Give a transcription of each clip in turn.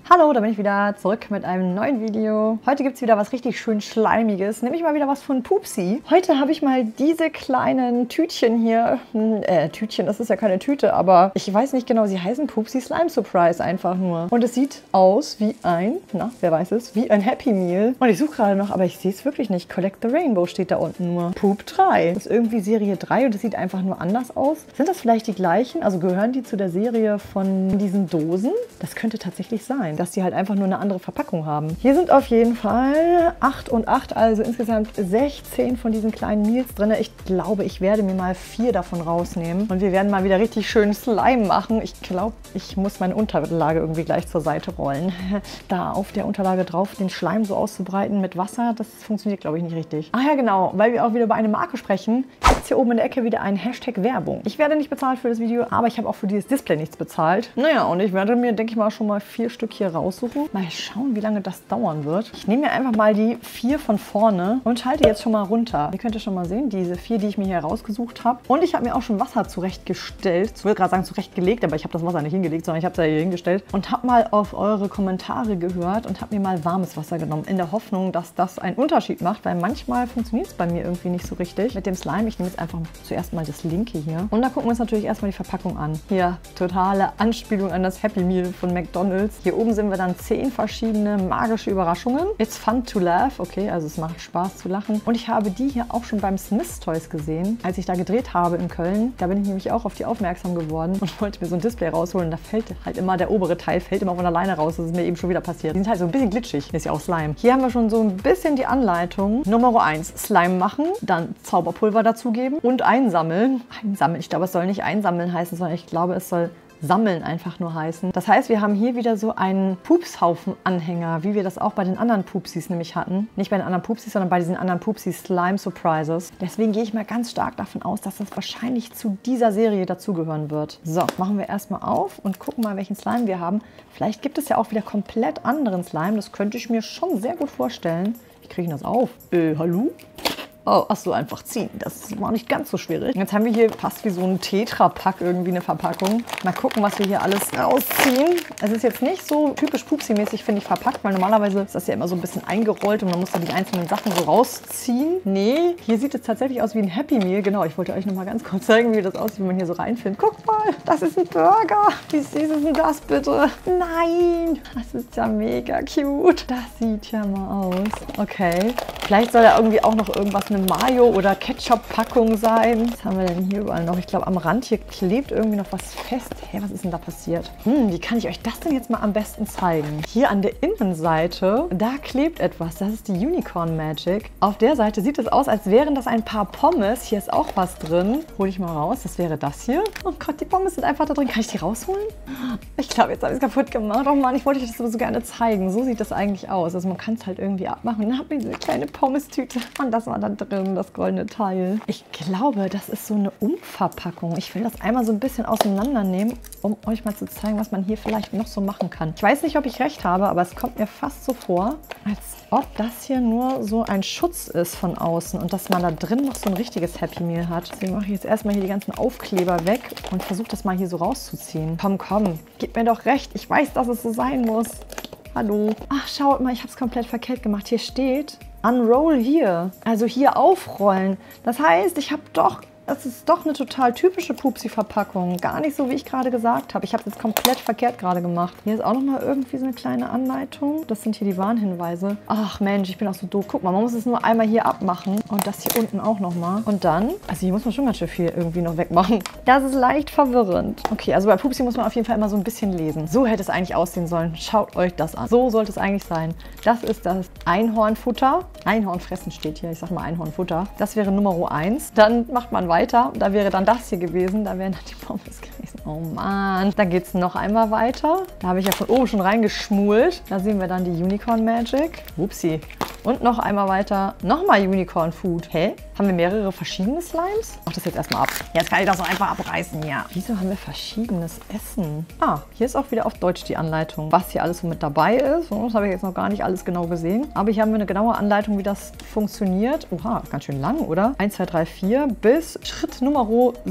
Hallo, da bin ich wieder zurück mit einem neuen Video. Heute gibt es wieder was richtig schön Schleimiges, nämlich mal wieder was von Pupsi. Heute habe ich mal diese kleinen Tütchen hier, Tütchen, das ist ja keine Tüte, aber ich weiß nicht genau, sie heißen Pupsi Slime Surprise einfach nur. Und es sieht aus wie ein, na, wer weiß es, wie ein Happy Meal. Und ich suche gerade noch, aber ich sehe es wirklich nicht. Collect the Rainbow steht da unten nur. Poop 3. Das ist irgendwie Serie 3 und es sieht einfach nur anders aus. Sind das vielleicht die gleichen? Also gehören die zu der Serie von diesen Dosen? Das könnte tatsächlich sein, dass die halt einfach nur eine andere Verpackung haben. Hier sind auf jeden Fall 8 und 8, also insgesamt 16 von diesen kleinen Meals drin. Ich glaube, ich werde mir mal 4 davon rausnehmen und wir werden mal wieder richtig schön Slime machen. Ich glaube, ich muss meine Unterlage irgendwie gleich zur Seite rollen. Da auf der Unterlage drauf den Schleim so auszubreiten mit Wasser, das funktioniert, glaube ich, nicht richtig. Ach ja, genau, weil wir auch wieder über eine Marke sprechen, gibt es hier oben in der Ecke wieder einen Hashtag Werbung. Ich werde nicht bezahlt für das Video, aber ich habe auch für dieses Display nichts bezahlt. Naja, und ich werde mir, denke ich mal, schon mal 4 Stück hier raussuchen. Mal schauen, wie lange das dauern wird. Ich nehme mir einfach mal die 4 von vorne und halte jetzt schon mal runter. Ihr könnt ja schon mal sehen, diese 4, die ich mir hier rausgesucht habe. Und ich habe mir auch schon Wasser zurechtgestellt. Ich will gerade sagen zurechtgelegt, aber ich habe das Wasser nicht hingelegt, sondern ich habe es ja hier hingestellt. Und habe mal auf eure Kommentare gehört und habe mir mal warmes Wasser genommen. In der Hoffnung, dass das einen Unterschied macht, weil manchmal funktioniert es bei mir irgendwie nicht so richtig. Mit dem Slime, ich nehme jetzt einfach zuerst mal das linke hier. Und da gucken wir uns natürlich erstmal die Verpackung an. Hier, totale Anspielung an das Happy Meal von McDonald's. Hier oben sind wir dann 10 verschiedene magische Überraschungen. It's fun to laugh. Okay, also es macht Spaß zu lachen. Und ich habe die hier auch schon beim Smith's Toys gesehen, als ich da gedreht habe in Köln. Da bin ich nämlich auch auf die aufmerksam geworden und wollte mir so ein Display rausholen. Da fällt halt immer der obere Teil, fällt immer von alleine raus. Das ist mir eben schon wieder passiert. Die sind halt so ein bisschen glitschig. Ist ja auch Slime. Hier haben wir schon so ein bisschen die Anleitung. Nummer 1, Slime machen, dann Zauberpulver dazugeben und einsammeln. Einsammeln, ich glaube, es soll nicht einsammeln heißen, sondern ich glaube, es soll Sammeln einfach nur heißen. Das heißt, wir haben hier wieder so einen Pupshaufen-Anhänger, wie wir das auch bei den anderen Pupsis nämlich hatten. Nicht bei den anderen Pupsis, sondern bei diesen anderen Pupsis Slime Surprises. Deswegen gehe ich mal ganz stark davon aus, dass das wahrscheinlich zu dieser Serie dazugehören wird. So, machen wir erstmal auf und gucken mal, welchen Slime wir haben. Vielleicht gibt es ja auch wieder komplett anderen Slime. Das könnte ich mir schon sehr gut vorstellen. Wie kriege ich das auf? Hallo? Oh, ach so, einfach ziehen. Das war nicht ganz so schwierig. Jetzt haben wir hier fast wie so ein Tetra-Pack irgendwie eine Verpackung. Mal gucken, was wir hier alles rausziehen. Es ist jetzt nicht so typisch Pupsi-mäßig, finde ich, verpackt, weil normalerweise ist das ja immer so ein bisschen eingerollt und man muss da die einzelnen Sachen so rausziehen. Nee, hier sieht es tatsächlich aus wie ein Happy Meal. Genau, ich wollte euch noch mal ganz kurz zeigen, wie das aussieht, wenn man hier so reinfindet. Guck mal, das ist ein Burger. Wie süß ist denn das bitte? Nein, das ist ja mega cute. Das sieht ja mal aus. Okay, vielleicht soll da irgendwie auch noch irgendwas eine Mayo- oder Ketchup-Packung sein. Was haben wir denn hier überall noch? Ich glaube, am Rand hier klebt irgendwie noch was fest. Hä, was ist denn da passiert? Wie kann ich euch das denn jetzt mal am besten zeigen? Hier an der Innenseite, da klebt etwas. Das ist die Unicorn Magic. Auf der Seite sieht es aus, als wären das ein paar Pommes. Hier ist auch was drin. Hol ich mal raus. Das wäre das hier. Oh Gott, die Pommes sind einfach da drin. Kann ich die rausholen? Ich glaube, jetzt habe ich es kaputt gemacht. Oh Mann, ich wollte euch das so gerne zeigen. So sieht das eigentlich aus. Also man kann es halt irgendwie abmachen. Und dann habe ich diese kleine Pommes-Tüte. Und das war dann drin, das goldene Teil. Ich glaube, das ist so eine Umverpackung. Ich will das einmal so ein bisschen auseinandernehmen, um euch mal zu zeigen, was man hier vielleicht noch so machen kann. Ich weiß nicht, ob ich recht habe, aber es kommt mir fast so vor, als ob das hier nur so ein Schutz ist von außen und dass man da drin noch so ein richtiges Happy Meal hat. Deswegen mache ich jetzt erstmal hier die ganzen Aufkleber weg und versuche das mal hier so rauszuziehen. Komm, komm, gib mir doch recht. Ich weiß, dass es so sein muss. Hallo. Ach, schaut mal, ich habe es komplett verkehrt gemacht. Hier steht Unroll here. Also hier aufrollen. Das heißt, das ist doch eine total typische Pupsi-Verpackung. Gar nicht so, wie ich gerade gesagt habe. Ich habe es jetzt komplett verkehrt gerade gemacht. Hier ist auch nochmal irgendwie so eine kleine Anleitung. Das sind hier die Warnhinweise. Ach Mensch, ich bin auch so doof. Guck mal, man muss es nur einmal hier abmachen. Und das hier unten auch nochmal. Und dann, also hier muss man schon ganz schön viel irgendwie noch wegmachen. Das ist leicht verwirrend. Okay, also bei Pupsi muss man auf jeden Fall immer so ein bisschen lesen. So hätte es eigentlich aussehen sollen. Schaut euch das an. So sollte es eigentlich sein. Das ist das Einhornfutter. Einhornfressen steht hier. Ich sag mal Einhornfutter. Das wäre Nummer 1. Dann macht man weiter. Da wäre dann das hier gewesen. Da wären dann die Pommes gewesen. Oh Mann. Dann geht es noch einmal weiter. Da habe ich ja von oben schon reingeschmult. Da sehen wir dann die Unicorn Magic. Upsi. Und noch einmal weiter. Nochmal Unicorn Food. Hä? Haben wir mehrere verschiedene Slimes? Mach das jetzt erstmal ab. Jetzt kann ich das so einfach abreißen, ja. Wieso haben wir verschiedenes Essen? Ah, hier ist auch wieder auf Deutsch die Anleitung, was hier alles so mit dabei ist. Das habe ich jetzt noch gar nicht alles genau gesehen. Aber hier haben wir eine genaue Anleitung, wie das funktioniert. Oha, ganz schön lang, oder? 1, 2, 3, 4 bis Schritt Nummer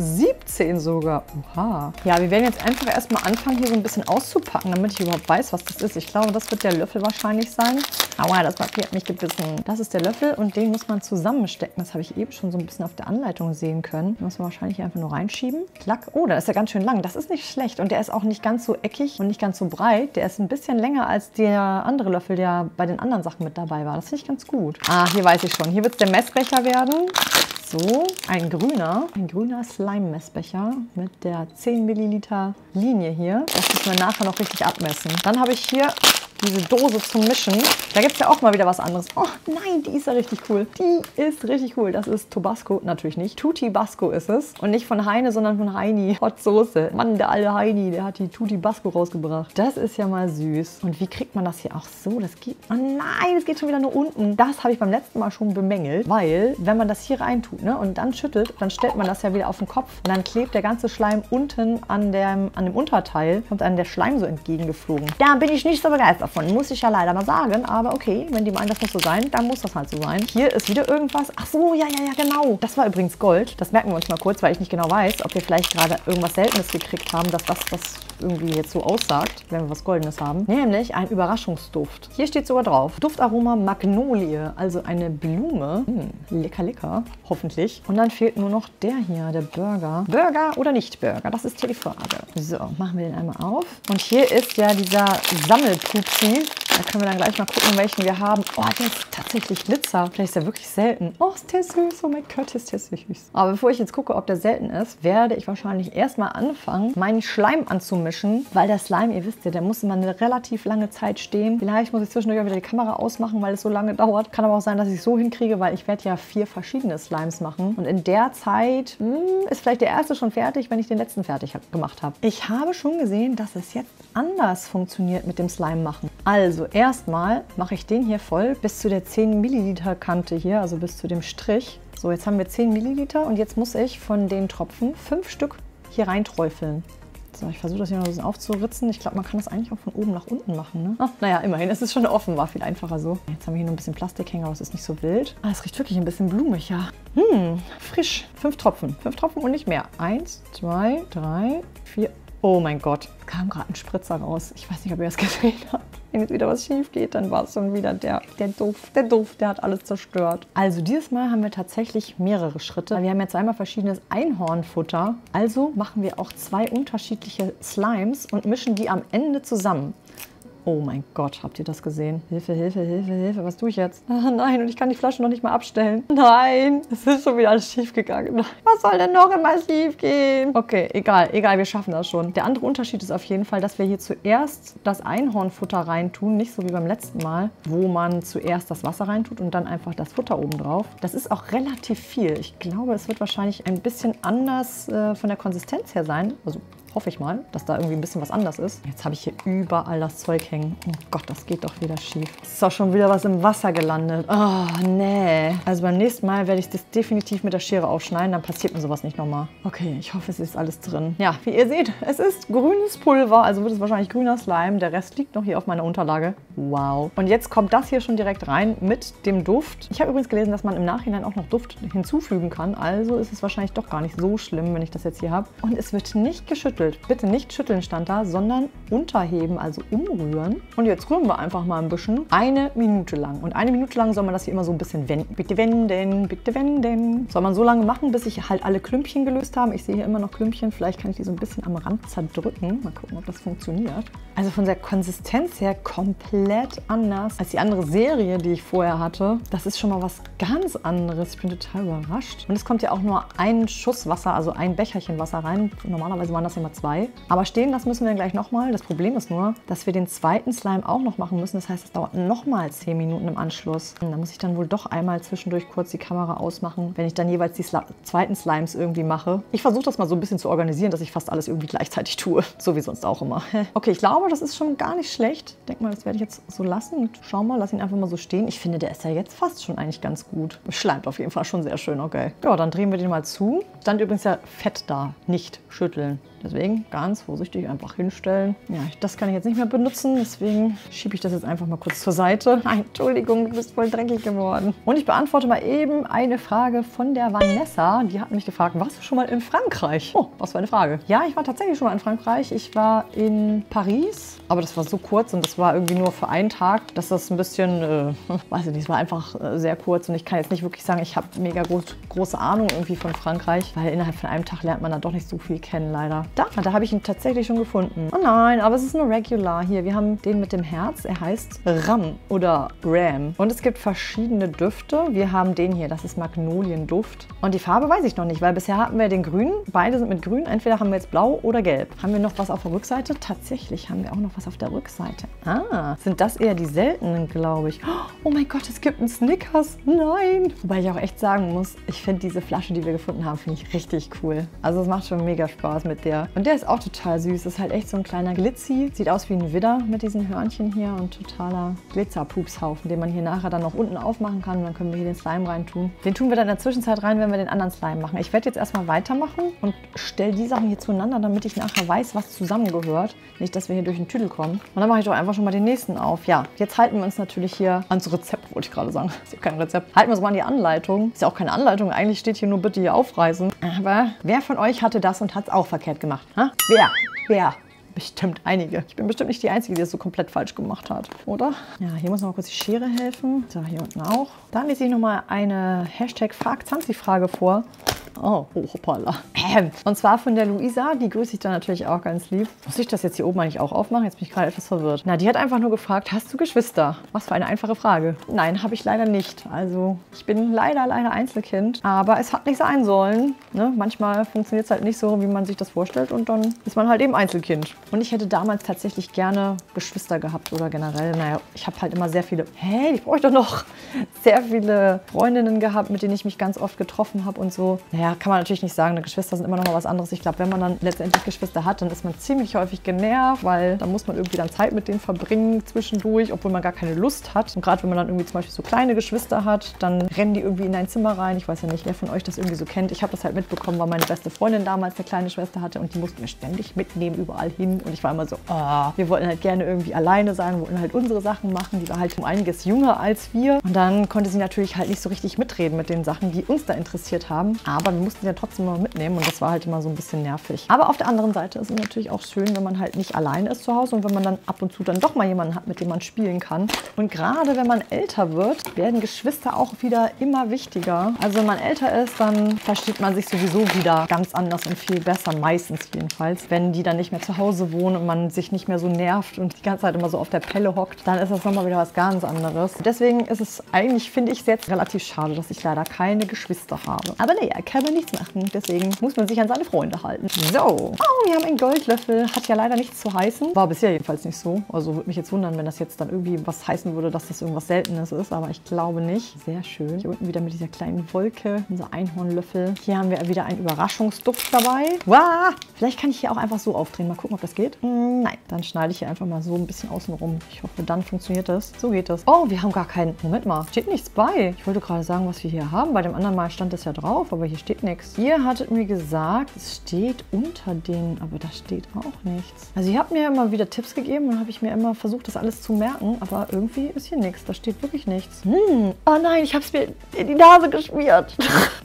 17 sogar. Oha. Ja, wir werden jetzt einfach erstmal anfangen, hier so ein bisschen auszupacken, damit ich überhaupt weiß, was das ist. Ich glaube, das wird der Löffel wahrscheinlich sein. Aua, das Papier hat mich gebissen. Das ist der Löffel und den muss man zusammenstecken. Das habe ich eben schon so ein bisschen auf der Anleitung sehen können. Den muss man wahrscheinlich hier einfach nur reinschieben. Klack. Oh, da ist er ganz schön lang. Das ist nicht schlecht. Und der ist auch nicht ganz so eckig und nicht ganz so breit. Der ist ein bisschen länger als der andere Löffel, der bei den anderen Sachen mit dabei war. Das finde ich ganz gut. Ah, hier weiß ich schon. Hier wird es der Messbecher werden. So, ein grüner Slime-Messbecher mit der 10 Milliliter Linie hier. Das müssen wir nachher noch richtig abmessen. Dann habe ich hier diese Dose zum Mischen. Da gibt es ja auch mal wieder was anderes. Oh nein, die ist ja richtig cool. Die ist richtig cool. Das ist Tabasco, natürlich nicht. Tutti Basco ist es. Und nicht von Heine, sondern von Heini. Hot Soße. Mann, der alte Heini, der hat die Tutti Basco rausgebracht. Das ist ja mal süß. Und wie kriegt man das hier auch so? Das geht... Oh nein, das geht schon wieder nur unten. Das habe ich beim letzten Mal schon bemängelt. Weil, wenn man das hier reintut, ne, und dann schüttelt, dann stellt man das ja wieder auf den Kopf. Und dann klebt der ganze Schleim unten an dem Unterteil. Kommt einem der Schleim so entgegengeflogen. Da bin ich nicht so begeistert davon, muss ich ja leider mal sagen. Aber okay, wenn die meinen, das muss so sein, dann muss das halt so sein. Hier ist wieder irgendwas. Ach so, ja, genau. Das war übrigens Gold. Das merken wir uns mal kurz, weil ich nicht genau weiß, ob wir vielleicht gerade irgendwas Seltenes gekriegt haben, dass das irgendwie jetzt so aussagt, wenn wir was Goldenes haben. Nämlich ein Überraschungsduft. Hier steht sogar drauf. Duftaroma Magnolie, also eine Blume. Lecker, lecker. Hoffentlich. Und dann fehlt nur noch der hier, der Burger. Burger oder nicht Burger? Das ist hier die Frage. So, machen wir den einmal auf. Und hier ist ja dieser Sammelpupsi. Da können wir dann gleich mal gucken, welchen wir haben. Oh, der ist tatsächlich Glitzer. Vielleicht ist der wirklich selten. Oh, ist der süß. Oh mein Gott, ist der süß. Aber bevor ich jetzt gucke, ob der selten ist, werde ich wahrscheinlich erstmal anfangen, meinen Schleim anzumischen. Weil der Slime, ihr wisst ja, der muss immer eine relativ lange Zeit stehen. Vielleicht muss ich zwischendurch auch wieder die Kamera ausmachen, weil es so lange dauert. Kann aber auch sein, dass ich es so hinkriege, weil ich werde ja 4 verschiedene Slimes machen. Und in der Zeit ist vielleicht der erste schon fertig, wenn ich den letzten fertig gemacht habe. Ich habe schon gesehen, dass es jetzt anders funktioniert mit dem Slime machen. Also erstmal mache ich den hier voll bis zu der 10 Milliliter Kante hier, also bis zu dem Strich. So, jetzt haben wir 10 Milliliter und jetzt muss ich von den Tropfen 5 Stück hier reinträufeln. So, ich versuche das hier noch ein bisschen aufzuritzen. Ich glaube, man kann das eigentlich auch von oben nach unten machen, ne? Ach, naja, immerhin, es ist schon offen, war viel einfacher so. Jetzt haben wir hier noch ein bisschen Plastikhänger, aber es ist nicht so wild. Ah, es riecht wirklich ein bisschen blumig, ja. Frisch. 5 Tropfen. 5 Tropfen und nicht mehr. 1, 2, 3, 4. Oh mein Gott, kam gerade ein Spritzer raus. Ich weiß nicht, ob ihr das gesehen habt. Wenn jetzt wieder was schief geht, dann war es schon wieder der Duft. Der Duft, der hat alles zerstört. Also dieses Mal haben wir tatsächlich mehrere Schritte. Wir haben jetzt einmal verschiedenes Einhornfutter. Also machen wir auch 2 unterschiedliche Slimes und mischen die am Ende zusammen. Oh mein Gott, habt ihr das gesehen? Hilfe, Hilfe, Hilfe, Hilfe. Was tue ich jetzt? Ah, nein, und ich kann die Flasche noch nicht mal abstellen. Nein, es ist schon wieder alles schief gegangen. Was soll denn noch immer schief gehen? Okay, egal, wir schaffen das schon. Der andere Unterschied ist auf jeden Fall, dass wir hier zuerst das Einhornfutter reintun. Nicht so wie beim letzten Mal, wo man zuerst das Wasser reintut und dann einfach das Futter oben drauf. Das ist auch relativ viel. Ich glaube, es wird wahrscheinlich ein bisschen anders von der Konsistenz her sein. Also hoffe ich mal, dass da irgendwie ein bisschen was anders ist. Jetzt habe ich hier überall das Zeug hängen. Oh Gott, das geht doch wieder schief. Es ist auch schon wieder was im Wasser gelandet. Oh, nee. Also beim nächsten Mal werde ich das definitiv mit der Schere aufschneiden. Dann passiert mir sowas nicht nochmal. Okay, ich hoffe, es ist alles drin. Ja, wie ihr seht, es ist grünes Pulver. Also wird es wahrscheinlich grüner Slime. Der Rest liegt noch hier auf meiner Unterlage. Wow. Und jetzt kommt das hier schon direkt rein mit dem Duft. Ich habe übrigens gelesen, dass man im Nachhinein auch noch Duft hinzufügen kann. Also ist es wahrscheinlich doch gar nicht so schlimm, wenn ich das jetzt hier habe. Und es wird nicht geschüttelt. Bitte nicht schütteln stand da, sondern unterheben, also umrühren. Und jetzt rühren wir einfach mal ein bisschen. 1 Minute lang. Und 1 Minute lang soll man das hier immer so ein bisschen wenden. Bitte wenden, bitte wenden. Soll man so lange machen, bis sich halt alle Klümpchen gelöst haben. Ich sehe hier immer noch Klümpchen. Vielleicht kann ich die so ein bisschen am Rand zerdrücken. Mal gucken, ob das funktioniert. Also von der Konsistenz her komplett anders als die andere Serie, die ich vorher hatte. Das ist schon mal was ganz anderes. Ich bin total überrascht. Und es kommt ja auch nur ein Schuss Wasser, also ein Becherchen Wasser rein. Normalerweise waren das immer 2. Aber stehen lassen müssen wir dann gleich nochmal. Das Problem ist nur, dass wir den zweiten Slime auch noch machen müssen. Das heißt, es dauert nochmal 10 Minuten im Anschluss. Und da muss ich dann wohl doch einmal zwischendurch kurz die Kamera ausmachen, wenn ich dann jeweils die zweiten Slimes irgendwie mache. Ich versuche das mal so ein bisschen zu organisieren, dass ich fast alles irgendwie gleichzeitig tue. So wie sonst auch immer. Okay, ich glaube, das ist schon gar nicht schlecht. Ich denke mal, das werde ich jetzt so lassen. Und schau mal, lass ihn einfach mal so stehen. Ich finde, der ist ja jetzt fast schon eigentlich ganz gut. Schleimt auf jeden Fall schon sehr schön, okay. Ja, dann drehen wir den mal zu. Stand übrigens ja Fett da, nicht schütteln. Deswegen ganz vorsichtig einfach hinstellen. Ja, das kann ich jetzt nicht mehr benutzen, deswegen schiebe ich das jetzt einfach mal kurz zur Seite. Nein, Entschuldigung, du bist voll dreckig geworden. Und ich beantworte mal eben eine Frage von der Vanessa. Die hat mich gefragt, warst du schon mal in Frankreich? Oh, was für eine Frage. Ja, ich war tatsächlich schon mal in Frankreich. Ich war in Paris, aber das war so kurz und das war irgendwie nur für einen Tag, dass das ein bisschen, weiß ich nicht, es war einfach sehr kurz und ich kann jetzt nicht wirklich sagen, ich habe mega große Ahnung irgendwie von Frankreich, weil innerhalb von einem Tag lernt man dann doch nicht so viel kennen, leider. Da habe ich ihn tatsächlich schon gefunden. Oh nein, aber es ist nur Regular. Hier, wir haben den mit dem Herz. Er heißt Ram oder Ram. Und es gibt verschiedene Düfte. Wir haben den hier, das ist Magnolienduft. Und die Farbe weiß ich noch nicht, weil bisher hatten wir den grünen. Beide sind mit grün. Entweder haben wir jetzt blau oder gelb. Haben wir noch was auf der Rückseite? Tatsächlich haben wir auch noch was auf der Rückseite. Ah, sind das eher die seltenen, glaube ich. Oh mein Gott, es gibt einen Snickers. Nein. Wobei ich auch echt sagen muss, ich finde diese Flasche, die wir gefunden haben, finde ich richtig cool. Also es macht schon mega Spaß mit der. Und der ist auch total süß. Das ist halt echt so ein kleiner Glitzy. Sieht aus wie ein Widder mit diesen Hörnchen hier und totaler Glitzerpupshaufen, den man hier nachher dann noch unten aufmachen kann. Und dann können wir hier den Slime rein tun. Den tun wir dann in der Zwischenzeit rein, wenn wir den anderen Slime machen. Ich werde jetzt erstmal weitermachen und stelle die Sachen hier zueinander, damit ich nachher weiß, was zusammengehört. Nicht, dass wir hier durch den Tüdel kommen. Und dann mache ich doch einfach schon mal den nächsten auf. Ja, jetzt halten wir uns natürlich hier ans Rezept, wollte ich gerade sagen. Ist ja kein Rezept. Halten wir uns mal an die Anleitung. Ist ja auch keine Anleitung. Eigentlich steht hier nur bitte hier aufreißen. Aber wer von euch hatte das und hat es auch verkehrt gemacht? Ha? Wer? Bestimmt einige. Ich bin bestimmt nicht die Einzige, die das so komplett falsch gemacht hat, oder? Ja, hier muss noch mal kurz die Schere helfen. So, hier unten auch. Dann lese ich noch mal eine #FragZanzi-Frage vor. Oh, hoppala. Und zwar von der Luisa, die grüße ich dann natürlich auch ganz lieb. Muss ich das jetzt hier oben eigentlich auch aufmachen? Jetzt bin ich gerade etwas verwirrt. Na, die hat einfach nur gefragt, hast du Geschwister? Was für eine einfache Frage. Nein, habe ich leider nicht. Also, ich bin leider Einzelkind. Aber es hat nicht sein sollen. Ne? Manchmal funktioniert es halt nicht so, wie man sich das vorstellt und dann ist man halt eben Einzelkind. Und ich hätte damals tatsächlich gerne Geschwister gehabt oder generell. Naja, ich habe halt immer sehr viele, ich brauche doch noch sehr viele Freundinnen gehabt, mit denen ich mich ganz oft getroffen habe und so. Naja, kann man natürlich nicht sagen, Geschwister sind immer noch mal was anderes. Ich glaube, wenn man dann letztendlich Geschwister hat, dann ist man ziemlich häufig genervt, weil dann muss man irgendwie dann Zeit mit denen verbringen zwischendurch, obwohl man gar keine Lust hat. Und gerade wenn man dann irgendwie zum Beispiel so kleine Geschwister hat, dann rennen die irgendwie in dein Zimmer rein. Ich weiß ja nicht, wer von euch das irgendwie so kennt. Ich habe das halt mitbekommen, weil meine beste Freundin damals eine kleine Schwester hatte und die mussten wir ständig mitnehmen, überall hin. Und ich war immer so, wir wollten halt gerne irgendwie alleine sein, wollten halt unsere Sachen machen. Die war halt um einiges jünger als wir. Und dann konnte sie natürlich halt nicht so richtig mitreden mit den Sachen, die uns da interessiert haben. Aber wir mussten ja trotzdem mal mitnehmen und das war halt immer so ein bisschen nervig. Aber auf der anderen Seite ist es natürlich auch schön, wenn man halt nicht alleine ist zu Hause und wenn man dann ab und zu dann doch mal jemanden hat, mit dem man spielen kann. Und gerade wenn man älter wird, werden Geschwister auch wieder immer wichtiger. Also wenn man älter ist, dann versteht man sich sowieso wieder ganz anders und viel besser, meistens jedenfalls. Wenn die dann nicht mehr zu Hause wohnen und man sich nicht mehr so nervt und die ganze Zeit immer so auf der Pelle hockt, dann ist das nochmal wieder was ganz anderes. Deswegen ist es eigentlich, finde ich es jetzt relativ schade, dass ich leider keine Geschwister habe. Aber naja, kann man nichts machen. Deswegen muss man sich an seine Freunde halten. So. Oh, wir haben einen Goldlöffel. Hat ja leider nichts zu heißen. War bisher jedenfalls nicht so. Also würde mich jetzt wundern, wenn das jetzt dann irgendwie was heißen würde, dass das irgendwas Seltenes ist. Aber ich glaube nicht. Sehr schön. Hier unten wieder mit dieser kleinen Wolke. Unser Einhornlöffel. Hier haben wir wieder einen Überraschungsduft dabei. Wow! Vielleicht kann ich hier auch einfach so aufdrehen. Mal gucken, ob das geht. Nein. Dann schneide ich hier einfach mal so ein bisschen außen rum. Ich hoffe, dann funktioniert das. So geht das. Oh, wir haben gar keinen... Moment mal. Steht nichts bei. Ich wollte gerade sagen, was wir hier haben. Bei dem anderen Mal stand das ja drauf, aber hier steht nichts. Ihr hattet mir gesagt, es steht unter denen, aber da steht auch nichts. Also ihr habt mir immer wieder Tipps gegeben und habe ich mir immer versucht, das alles zu merken, aber irgendwie ist hier nichts. Da steht wirklich nichts. Oh nein, ich habe es mir in die Nase geschmiert.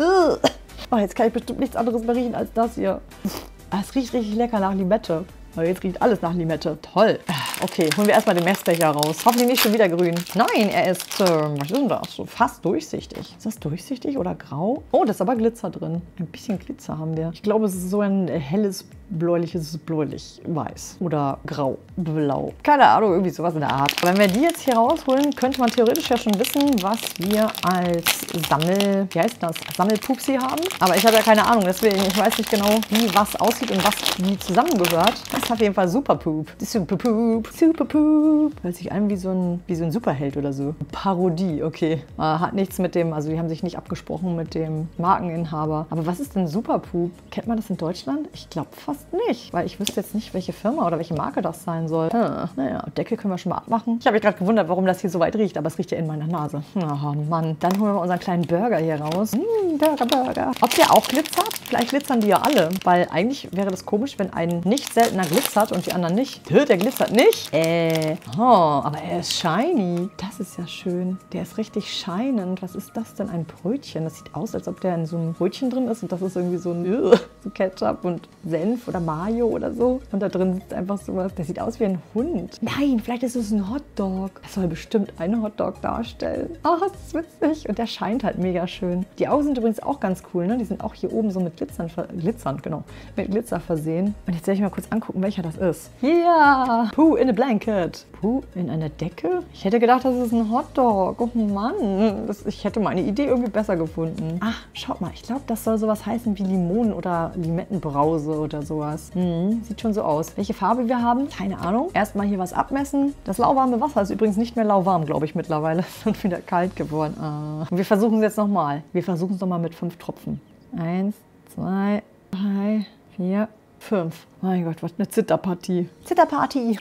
Oh, jetzt kann ich bestimmt nichts anderes mehr riechen als das hier. Es riecht richtig lecker nach Limette. Aber jetzt riecht alles nach Limette. Toll. Okay, holen wir erstmal den Messbecher raus. Hoffentlich nicht schon wieder grün. Nein, er ist, was ist denn das? So fast durchsichtig. Ist das durchsichtig oder grau? Oh, da ist aber Glitzer drin. Ein bisschen Glitzer haben wir. Ich glaube, es ist so ein helles bläuliches bläulich-weiß oder grau-blau. Keine Ahnung, irgendwie sowas in der Art. Wenn wir die jetzt hier rausholen, könnte man theoretisch ja schon wissen, was wir als Sammelpupsi haben. Aber ich habe ja keine Ahnung, deswegen, ich weiß nicht genau, wie was aussieht und was wie zusammengehört. Das ist auf jeden Fall Superpoop. Superpoop. Superpoop. Hört sich an wie so ein Superheld oder so. Parodie, okay. Hat nichts mit dem, also die haben sich nicht abgesprochen mit dem Markeninhaber. Aber was ist denn Superpoop? Kennt man das in Deutschland? Ich glaube fast nicht, weil ich wüsste jetzt nicht, welche Firma oder welche Marke das sein soll. Naja, Deckel können wir schon mal abmachen. Ich habe mich gerade gewundert, warum das hier so weit riecht, aber es riecht ja in meiner Nase. Oh Mann. Dann holen wir unseren kleinen Burger hier raus. Burger. Ob der auch glitzert? Vielleicht glitzern die ja alle, weil eigentlich wäre das komisch, wenn ein nicht seltener glitzert und die anderen nicht. Der glitzert nicht? Aber er ist shiny. Das ist ja schön. Der ist richtig shinend. Was ist das denn? Ein Brötchen. Das sieht aus, als ob der in so einem Brötchen drin ist und das ist irgendwie so ein Ketchup und Senf oder Mayo oder so. Und da drin sitzt einfach sowas. Der sieht aus wie ein Hund. Nein, vielleicht ist es ein Hotdog. Das soll bestimmt einen Hotdog darstellen. Ach, das ist witzig. Und der scheint halt mega schön. Die Augen sind übrigens auch ganz cool, ne? Die sind auch hier oben so mit mit Glitzer versehen. Und jetzt werde ich mal kurz angucken, welcher das ist. Ja! Pooh in a blanket. Pooh in einer Decke? Ich hätte gedacht, das ist ein Hotdog. Oh Mann. Ich hätte meine Idee irgendwie besser gefunden. Ach, schaut mal. Ich glaube, das soll sowas heißen wie Limonen- oder Limettenbrause oder sowas. Sieht schon so aus. Welche Farbe wir haben? Keine Ahnung. Erstmal hier was abmessen. Das lauwarme Wasser ist übrigens nicht mehr lauwarm, glaube ich, mittlerweile. Es ist wieder kalt geworden. Und wir versuchen es jetzt nochmal. Wir versuchen es nochmal mit 5 Tropfen. 1, 2, 3, 4, 5. Mein Gott, was eine Zitterpartie. Zitterparty.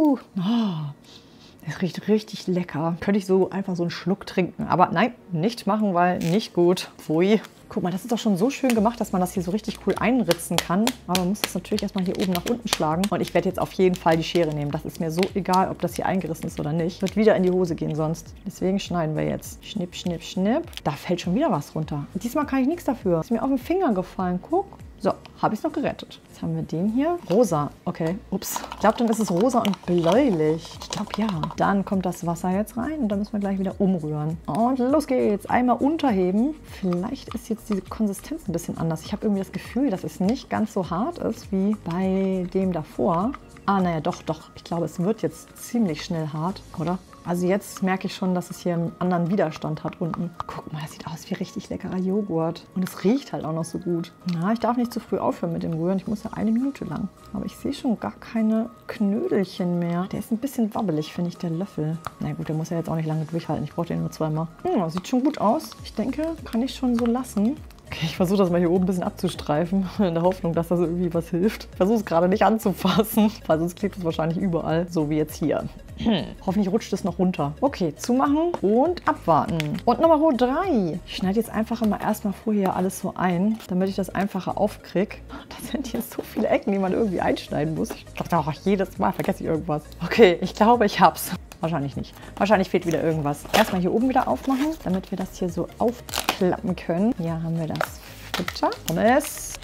Es riecht richtig lecker. Könnte ich so einfach so einen Schluck trinken. Aber nein, nicht machen, weil nicht gut. Pfui. Guck mal, das ist doch schon so schön gemacht, dass man das hier so richtig cool einritzen kann. Aber man muss das natürlich erstmal hier oben nach unten schlagen. Und ich werde jetzt auf jeden Fall die Schere nehmen. Das ist mir so egal, ob das hier eingerissen ist oder nicht. Wird wieder in die Hose gehen sonst. Deswegen schneiden wir jetzt. Schnipp, schnipp, schnipp. Da fällt schon wieder was runter. Und diesmal kann ich nichts dafür. Ist mir auf den Finger gefallen. Guck. So, habe ich es noch gerettet. Jetzt haben wir den hier. Rosa. Okay, ups. Ich glaube, dann ist es rosa und bläulich. Ich glaube, ja. Dann kommt das Wasser jetzt rein und dann müssen wir gleich wieder umrühren. Und los geht's. Einmal unterheben. Vielleicht ist jetzt diese Konsistenz ein bisschen anders. Ich habe irgendwie das Gefühl, dass es nicht ganz so hart ist wie bei dem davor. Naja, doch. Ich glaube, es wird jetzt ziemlich schnell hart, oder? Also jetzt merke ich schon, dass es hier einen anderen Widerstand hat unten. Guck mal, das sieht aus wie richtig leckerer Joghurt. Und es riecht halt auch noch so gut. Na, ich darf nicht zu früh aufhören mit dem Rühren. Ich muss ja 1 Minute lang. Aber ich sehe schon gar keine Knödelchen mehr. Der ist ein bisschen wabbelig, finde ich, der Löffel. Na gut, der muss ja jetzt auch nicht lange durchhalten. Ich brauche den nur 2-mal. Sieht schon gut aus. Ich denke, kann ich schon so lassen. Okay, ich versuche das mal hier oben ein bisschen abzustreifen, in der Hoffnung, dass das irgendwie was hilft. Ich versuche es gerade nicht anzufassen, weil sonst klebt es wahrscheinlich überall, so wie jetzt hier. Hoffentlich rutscht es noch runter. Okay, zumachen und abwarten. Und Nummer 3. Ich schneide jetzt einfach immer erstmal vorher alles so ein, damit ich das einfacher aufkriege. Das sind hier so viele Ecken, die man irgendwie einschneiden muss. Ich dachte auch jedes Mal vergesse ich irgendwas. Okay, ich glaube, ich hab's. Wahrscheinlich nicht. Wahrscheinlich fehlt wieder irgendwas. Erstmal hier oben wieder aufmachen, damit wir das hier so aufklappen können. Hier haben wir das Futter. Pommes.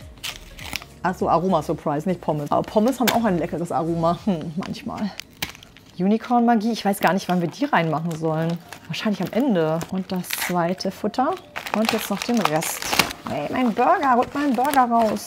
Achso, Aroma-Surprise, nicht Pommes. Aber Pommes haben auch ein leckeres Aroma. Manchmal. Unicorn-Magie. Ich weiß gar nicht, wann wir die reinmachen sollen. Wahrscheinlich am Ende. Und das zweite Futter. Und jetzt noch den Rest. Hey, mein Burger. Holt meinen Burger raus.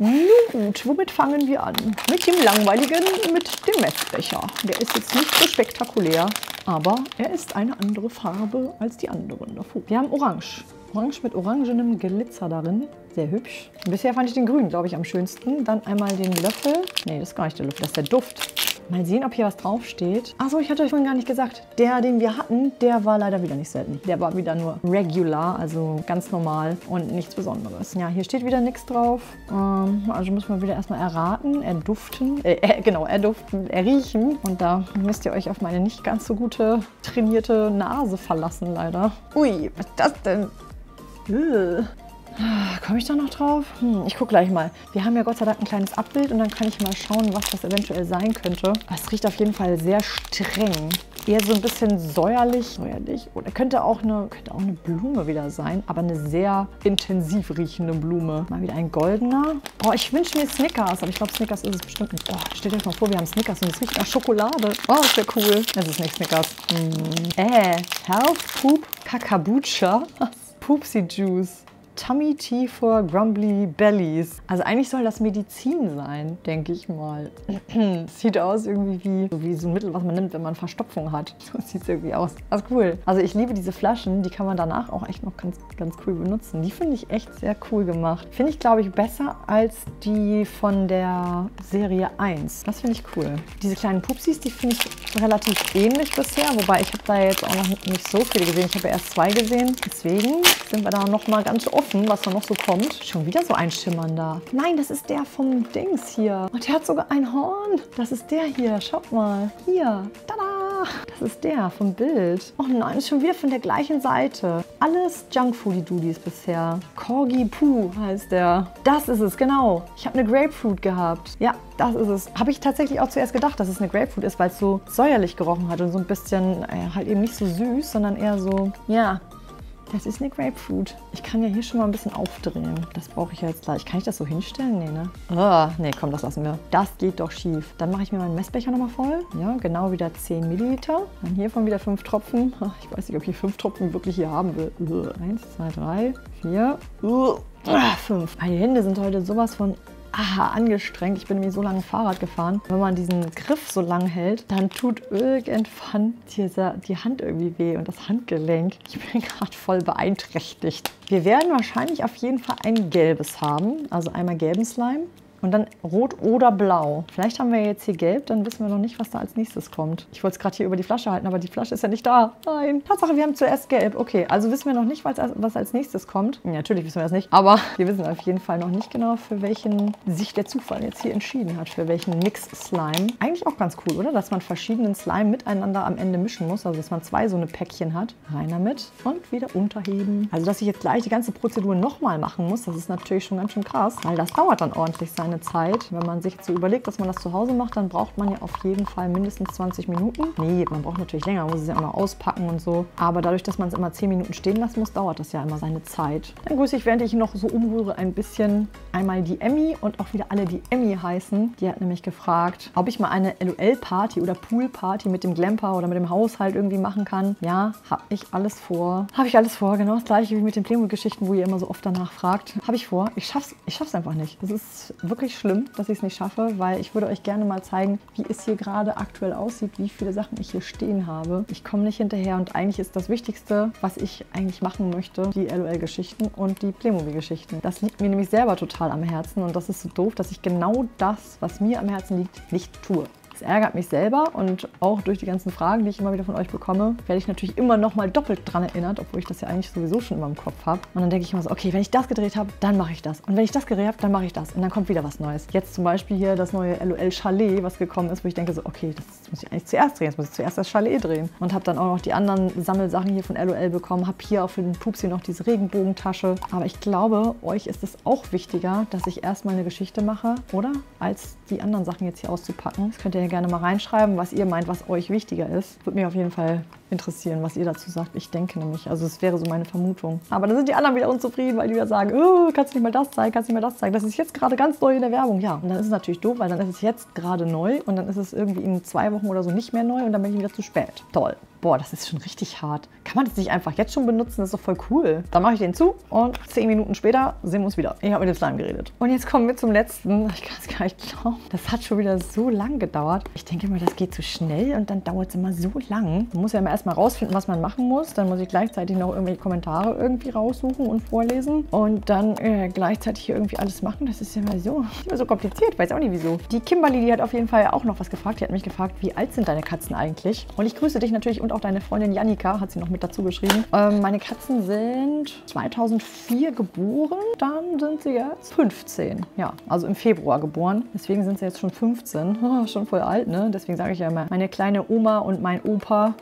Nun gut, womit fangen wir an? Mit dem langweiligen, mit dem Messbecher. Der ist jetzt nicht so spektakulär, aber er ist eine andere Farbe als die anderen davor. Wir haben Orange. Orange mit orangenem Glitzer darin. Sehr hübsch. Bisher fand ich den grünen, glaube ich, am schönsten. Dann einmal den Löffel. Nee, das ist gar nicht der Löffel, das ist der Duft. Mal sehen, ob hier was draufsteht. Achso, ich hatte euch vorhin gar nicht gesagt. Der, den wir hatten, der war leider wieder nicht selten. Der war wieder nur regular, also ganz normal und nichts Besonderes. Ja, hier steht wieder nichts drauf. Also müssen wir wieder erstmal erraten, erduften. Erriechen. Und da müsst ihr euch auf meine nicht ganz so gute trainierte Nase verlassen, leider. Ui, was ist das denn? Komme ich da noch drauf? Ich gucke gleich mal. Wir haben ja Gott sei Dank ein kleines Abbild und dann kann ich mal schauen, was das eventuell sein könnte. Es riecht auf jeden Fall sehr streng. Eher so ein bisschen säuerlich. Oder könnte auch eine Blume wieder sein, aber eine sehr intensiv riechende Blume. Mal wieder ein goldener. Oh, ich wünsche mir Snickers, aber ich glaube, Snickers ist es bestimmt nicht. Oh, stellt euch mal vor, wir haben Snickers und es riecht nach Schokolade. Oh, das wäre cool. Es ist nicht Snickers. Health Poop Kakabucha. Poopsie Juice. Tummy Tea for Grumbly Bellies. Also eigentlich soll das Medizin sein, denke ich mal. Sieht aus irgendwie wie so ein Mittel, was man nimmt, wenn man Verstopfung hat. So sieht es irgendwie aus. Also cool. Also ich liebe diese Flaschen. Die kann man danach auch echt noch ganz cool benutzen. Die finde ich echt sehr cool gemacht. Finde ich, glaube ich, besser als die von der Serie 1. Das finde ich cool. Diese kleinen Pupsis, die finde ich relativ ähnlich bisher. Wobei ich habe da jetzt auch noch nicht so viele gesehen. Ich habe ja erst 2 gesehen. Deswegen sind wir da noch mal ganz offen, was da noch so kommt. Schon wieder so ein schimmernder. Nein, das ist der vom Dings hier. Und der hat sogar ein Horn. Das ist der hier. Schaut mal. Hier. Tada! Das ist der vom Bild. Oh nein, ist schon wieder von der gleichen Seite. Alles Junkfoodie-Doodies bisher. Corgi Poo heißt der. Das ist es, genau. Ich habe eine Grapefruit gehabt. Ja, das ist es. Habe ich tatsächlich auch zuerst gedacht, dass es eine Grapefruit ist, weil es so säuerlich gerochen hat und so ein bisschen, halt eben nicht so süß, sondern eher so, ja. Das ist eine Grapefruit. Ich kann ja hier schon mal ein bisschen aufdrehen. Das brauche ich ja jetzt gleich. Kann ich das so hinstellen? Nee, ne? Nee, komm, das lassen wir. Das geht doch schief. Dann mache ich mir meinen Messbecher nochmal voll. Ja, genau wieder 10 Milliliter. Dann hiervon wieder 5 Tropfen. Ich weiß nicht, ob ich 5 Tropfen wirklich hier haben will. 1, 2, 3, 4, 5. Meine Hände sind heute sowas von angestrengt. Ich bin nämlich so lange Fahrrad gefahren. Wenn man diesen Griff so lang hält, dann tut irgendwann die Hand irgendwie weh und das Handgelenk. Ich bin gerade voll beeinträchtigt. Wir werden wahrscheinlich auf jeden Fall ein gelbes haben. Also einmal gelben Slime. Und dann rot oder blau. Vielleicht haben wir jetzt hier gelb, dann wissen wir noch nicht, was da als nächstes kommt. Ich wollte es gerade hier über die Flasche halten, aber die Flasche ist ja nicht da. Nein. Tatsache, wir haben zuerst gelb. Okay, also wissen wir noch nicht, was als nächstes kommt. Ja, natürlich wissen wir das nicht. Aber wir wissen auf jeden Fall noch nicht genau, für welchen sich der Zufall jetzt hier entschieden hat. Für welchen Mix-Slime. Eigentlich auch ganz cool, oder? Dass man verschiedenen Slime miteinander am Ende mischen muss. Also, dass man 2 so eine Päckchen hat. Rein damit und wieder unterheben. Also, dass ich jetzt gleich die ganze Prozedur nochmal machen muss, das ist natürlich schon ganz schön krass. Weil das dauert dann ordentlich seine Zeit. Wenn man sich so überlegt, dass man das zu Hause macht, dann braucht man ja auf jeden Fall mindestens 20 Minuten. Nee, man braucht natürlich länger, man muss es ja immer auspacken und so. Aber dadurch, dass man es immer 10 Minuten stehen lassen muss, dauert das ja immer seine Zeit. Dann grüße ich, während ich noch so umrühre, ein bisschen einmal die Emmy und auch wieder alle, die Emmy heißen. Die hat nämlich gefragt, ob ich mal eine LOL-Party oder Pool-Party mit dem Glamper oder mit dem Haushalt irgendwie machen kann. Ja, habe ich alles vor. Habe ich alles vor, genau das gleiche wie mit den Playmobil-Geschichten, wo ihr immer so oft danach fragt. Habe ich vor. Ich schaff's einfach nicht. Das ist wirklich schlimm, dass ich es nicht schaffe, weil ich würde euch gerne mal zeigen, wie es hier gerade aktuell aussieht, wie viele Sachen ich hier stehen habe. Ich komme nicht hinterher und eigentlich ist das Wichtigste, was ich eigentlich machen möchte, die LOL-Geschichten und die Playmobil-Geschichten. Das liegt mir nämlich selber total am Herzen und das ist so doof, dass ich genau das, was mir am Herzen liegt, nicht tue. Das ärgert mich selber und auch durch die ganzen Fragen, die ich immer wieder von euch bekomme, werde ich natürlich immer noch mal doppelt dran erinnert, obwohl ich das ja eigentlich sowieso schon immer im Kopf habe. Und dann denke ich immer so, okay, wenn ich das gedreht habe, dann mache ich das. Und wenn ich das gedreht habe, dann mache ich das. Und dann kommt wieder was Neues. Jetzt zum Beispiel hier das neue LOL Chalet, was gekommen ist, wo ich denke so, okay, das muss ich eigentlich zuerst drehen. Jetzt muss ich zuerst das Chalet drehen. Und habe dann auch noch die anderen Sammelsachen hier von LOL bekommen. Habe hier auch für den Pupsi noch diese Regenbogentasche. Aber ich glaube, euch ist es auch wichtiger, dass ich erstmal eine Geschichte mache, oder? Als die anderen Sachen jetzt hier auszupacken. Das könnt ihr ja gerne mal reinschreiben, was ihr meint, was euch wichtiger ist. Würde mich auf jeden Fall interessieren, was ihr dazu sagt. Ich denke nämlich, also es wäre so meine Vermutung. Aber dann sind die anderen wieder unzufrieden, weil die wieder sagen, oh, kannst du nicht mal das zeigen, kannst du nicht mal das zeigen. Das ist jetzt gerade ganz neu in der Werbung. Ja, und dann ist es natürlich doof, weil dann ist es jetzt gerade neu und dann ist es irgendwie in 2 Wochen oder so nicht mehr neu und dann bin ich wieder zu spät. Toll. Boah, das ist schon richtig hart. Kann man das nicht einfach jetzt schon benutzen? Das ist doch voll cool. Dann mache ich den zu und 10 Minuten später sehen wir uns wieder. Ich habe mit dem Slime geredet. Und jetzt kommen wir zum letzten. Ich kann es gar nicht glauben. Das hat schon wieder so lang gedauert. Ich denke immer, das geht zu schnell und dann dauert es immer so lang. Man muss ja immer erstmal rausfinden, was man machen muss. Dann muss ich gleichzeitig noch irgendwelche Kommentare irgendwie raussuchen und vorlesen. Und dann gleichzeitig hier irgendwie alles machen. Das ist ja immer so kompliziert. Ich weiß auch nicht wieso. Die Kimberly, die hat auf jeden Fall auch noch was gefragt. Die hat mich gefragt, wie alt sind deine Katzen eigentlich? Und ich grüße dich natürlich und auch deine Freundin Janika, hat sie noch mit dazu geschrieben. Meine Katzen sind 2004 geboren, dann sind sie jetzt 15. Ja, also im Februar geboren. Deswegen sind sie jetzt schon 15. Oh, schon voll alt, ne? Deswegen sage ich ja immer, meine kleine Oma und mein Opa. Wobei ich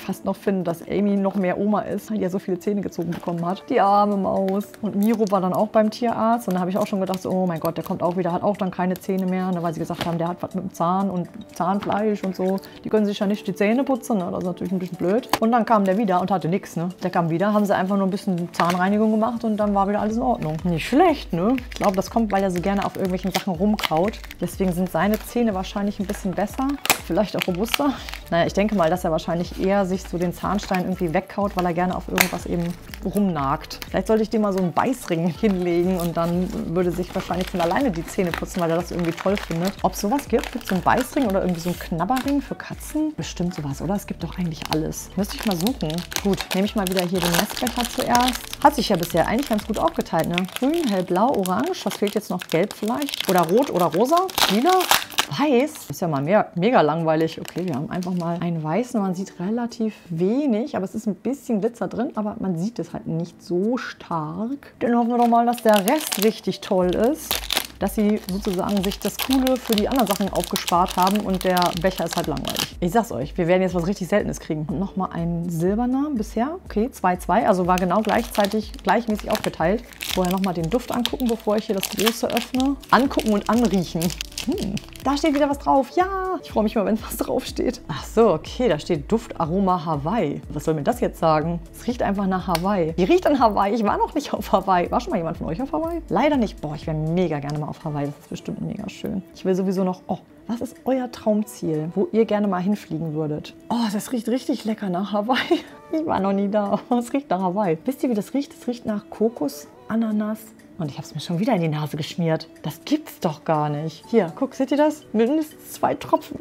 fast noch finde, dass Amy noch mehr Oma ist, weil die ja so viele Zähne gezogen bekommen hat. Die arme Maus. Und Miro war dann auch beim Tierarzt und da habe ich auch schon gedacht, so, oh mein Gott, der kommt auch wieder, hat auch dann keine Zähne mehr, ne, weil sie gesagt haben, der hat was mit dem Zahn und Zahnfleisch und so. Die können sich ja nicht die Zähne putzen, ne? Das ist natürlich ein bisschen blöd. Und dann kam der wieder und hatte nichts, ne? Der kam wieder, haben sie einfach nur ein bisschen Zahnreinigung gemacht und dann war wieder alles in Ordnung. Nicht schlecht, ne? Ich glaube, das kommt, weil er so gerne auf irgendwelchen Sachen rumkaut. Deswegen sind seine Zähne wahrscheinlich ein bisschen besser. Vielleicht auch robuster. Naja, ich denke mal, dass er wahrscheinlich eher sich so den Zahnstein irgendwie wegkaut, weil er gerne auf irgendwas eben rumnagt. Vielleicht sollte ich dem mal so einen Beißring hinlegen und dann würde sich wahrscheinlich von alleine die Zähne putzen, weil er das irgendwie toll findet. Ob es sowas gibt? Gibt es so einen Beißring oder irgendwie so einen Knabberring für Katzen? Bestimmt sowas, oder? Es gibt doch eigentlich alles. Müsste ich mal suchen. Gut, nehme ich mal wieder hier den Messbecher zuerst. Hat sich ja bisher eigentlich ganz gut aufgeteilt, ne? Grün, hellblau, orange. Was fehlt jetzt noch? Gelb vielleicht? Oder rot oder rosa? Lila? Weiß? Das ist ja mal mega langweilig. Okay, wir haben einfach mal einen weißen. Man sieht relativ wenig, aber es ist ein bisschen Glitzer drin. Aber man sieht es halt nicht so stark. Dann hoffen wir doch mal, dass der Rest richtig toll ist. Dass sie sozusagen sich das Coole für die anderen Sachen aufgespart haben und der Becher ist halt langweilig. Ich sag's euch, wir werden jetzt was richtig Seltenes kriegen. Und nochmal ein silberner bisher. Okay, 2-2, also war genau gleichmäßig aufgeteilt. Vorher nochmal den Duft angucken, bevor ich hier das große öffne. Angucken und anriechen. Da steht wieder was drauf. Ja, ich freue mich mal, wenn was drauf steht. Ach so, okay, da steht Duftaroma Hawaii. Was soll mir das jetzt sagen? Es riecht einfach nach Hawaii. Die riecht an Hawaii. Ich war noch nicht auf Hawaii. War schon mal jemand von euch auf Hawaii? Leider nicht. Boah, ich wäre mega gerne mal auf Hawaii. Das ist bestimmt mega schön. Ich will sowieso noch... Oh, was ist euer Traumziel, wo ihr gerne mal hinfliegen würdet? Oh, das riecht richtig lecker nach Hawaii. Ich war noch nie da. Es riecht nach Hawaii. Wisst ihr, wie das riecht? Es riecht nach Kokos, Ananas. Und ich habe es mir schon wieder in die Nase geschmiert. Das gibt's doch gar nicht. Hier, guck, seht ihr das? Mindestens 2 Tropfen.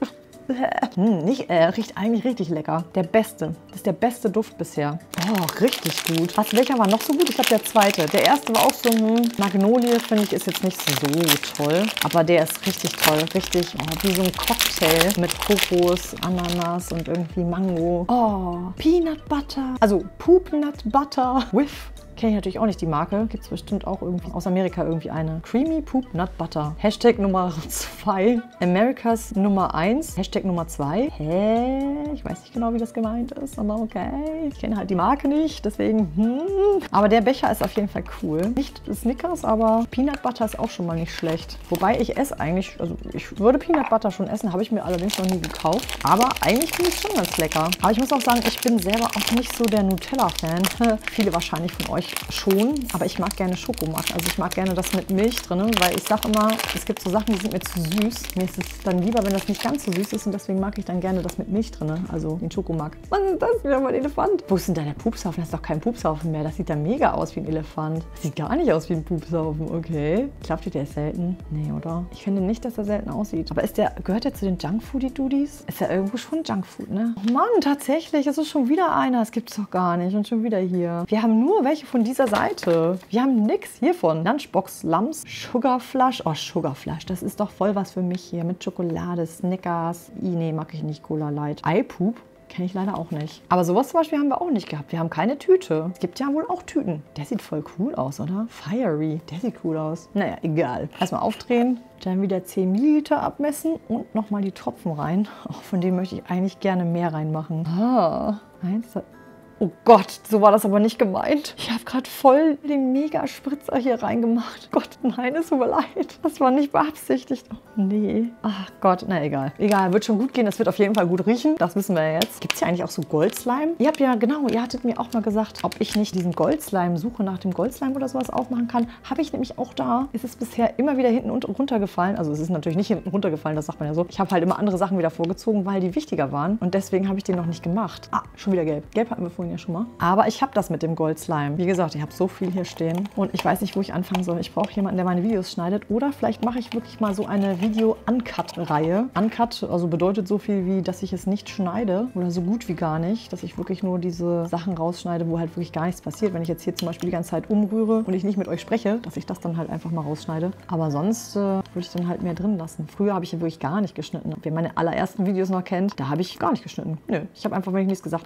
Riecht eigentlich richtig lecker. Der beste. Das ist der beste Duft bisher. Oh, richtig gut. Welcher war noch so gut? Ich glaube, der zweite. Der erste war auch so, Magnolie, finde ich, ist jetzt nicht so toll. Aber der ist richtig toll. Richtig, wie so ein Cocktail mit Kokos, Ananas und irgendwie Mango. Oh, Peanut Butter. Also Poop Nut Butter with... Kenne ich natürlich auch nicht die Marke. Gibt es bestimmt auch irgendwie aus Amerika irgendwie eine. Creamy Poop Nut Butter. Hashtag Nummer 2. Americas Nummer 1. Hashtag Nummer 2. Hä? Ich weiß nicht genau, wie das gemeint ist, aber okay. Ich kenne halt die Marke nicht, deswegen Aber der Becher ist auf jeden Fall cool. Nicht Snickers, aber Peanut Butter ist auch schon mal nicht schlecht. Wobei ich esse eigentlich, also ich würde Peanut Butter schon essen, habe ich mir allerdings noch nie gekauft. Aber eigentlich finde ich es schon ganz lecker. Aber ich muss auch sagen, ich bin selber auch nicht so der Nutella-Fan. Viele wahrscheinlich von euch schon, aber ich mag gerne Schokomack. Also ich mag gerne das mit Milch drin, weil ich sage immer, es gibt so Sachen, die sind mir zu süß. Mir ist es dann lieber, wenn das nicht ganz so süß ist und deswegen mag ich dann gerne das mit Milch drin, also den Schokomack. Was ist das wieder mal ein Elefant? Wo ist denn da der Pupshaufen? Das ist doch kein Pupshaufen mehr. Das sieht da mega aus wie ein Elefant. Das sieht gar nicht aus wie ein Pupshaufen, okay. Glaubt ihr, der ist selten? Nee, oder? Ich finde nicht, dass er selten aussieht. Aber gehört der zu den Junkfoodie-Dudis? Ist ja irgendwo schon Junkfood, ne? Oh Mann, tatsächlich, es ist schon wieder einer. Das gibt es doch gar nicht. Und schon wieder hier. Wir haben nur welche von dieser Seite. Wir haben nix hiervon. Lunchbox Lams, Sugarflush. Oh, Sugarflush, das ist doch voll was für mich hier. Mit Schokolade, Snickers. Nee, mag ich nicht. Cola Light. iPoop. Kenne ich leider auch nicht. Aber sowas zum Beispiel haben wir auch nicht gehabt. Wir haben keine Tüte. Es gibt ja wohl auch Tüten. Der sieht voll cool aus, oder? Fiery. Der sieht cool aus. Naja, egal. Erstmal aufdrehen. Dann wieder 10 Milliliter abmessen und nochmal die Tropfen rein. Oh, von denen möchte ich eigentlich gerne mehr reinmachen. Ah, 1, 2... Oh Gott, so war das aber nicht gemeint. Ich habe gerade voll den Mega-Spritzer hier reingemacht. Gott, nein, es tut mir leid. Das war nicht beabsichtigt. Oh nee. Ach Gott, na egal. Egal, wird schon gut gehen. Das wird auf jeden Fall gut riechen. Das wissen wir jetzt. Gibt es hier eigentlich auch so Goldslime? Ihr habt ja, genau, ihr hattet mir auch mal gesagt, ob ich nicht diesen Goldslime, Suche nach dem Goldslime oder sowas aufmachen kann. Habe ich nämlich auch da. Ist es bisher immer wieder hinten runtergefallen. Also es ist natürlich nicht hinten runtergefallen, das sagt man ja so. Ich habe halt immer andere Sachen wieder vorgezogen, weil die wichtiger waren. Und deswegen habe ich den noch nicht gemacht. Ah, schon wieder gelb. Gelb hatten wir vorhin ja schon mal. Aber ich habe das mit dem Goldslime. Wie gesagt, ich habe so viel hier stehen und ich weiß nicht, wo ich anfangen soll. Ich brauche jemanden, der meine Videos schneidet oder vielleicht mache ich wirklich mal so eine Video-Uncut-Reihe. Uncut, also bedeutet so viel wie, dass ich es nicht schneide oder so gut wie gar nicht, dass ich wirklich nur diese Sachen rausschneide, wo halt wirklich gar nichts passiert. Wenn ich jetzt hier zum Beispiel die ganze Zeit umrühre und ich nicht mit euch spreche, dass ich das dann halt einfach mal rausschneide. Aber sonst würde ich dann halt mehr drin lassen. Früher habe ich ja wirklich gar nicht geschnitten. Wer meine allerersten Videos noch kennt, da habe ich gar nicht geschnitten. Nö, ich habe einfach, wenn ich nichts gesagt habe, dann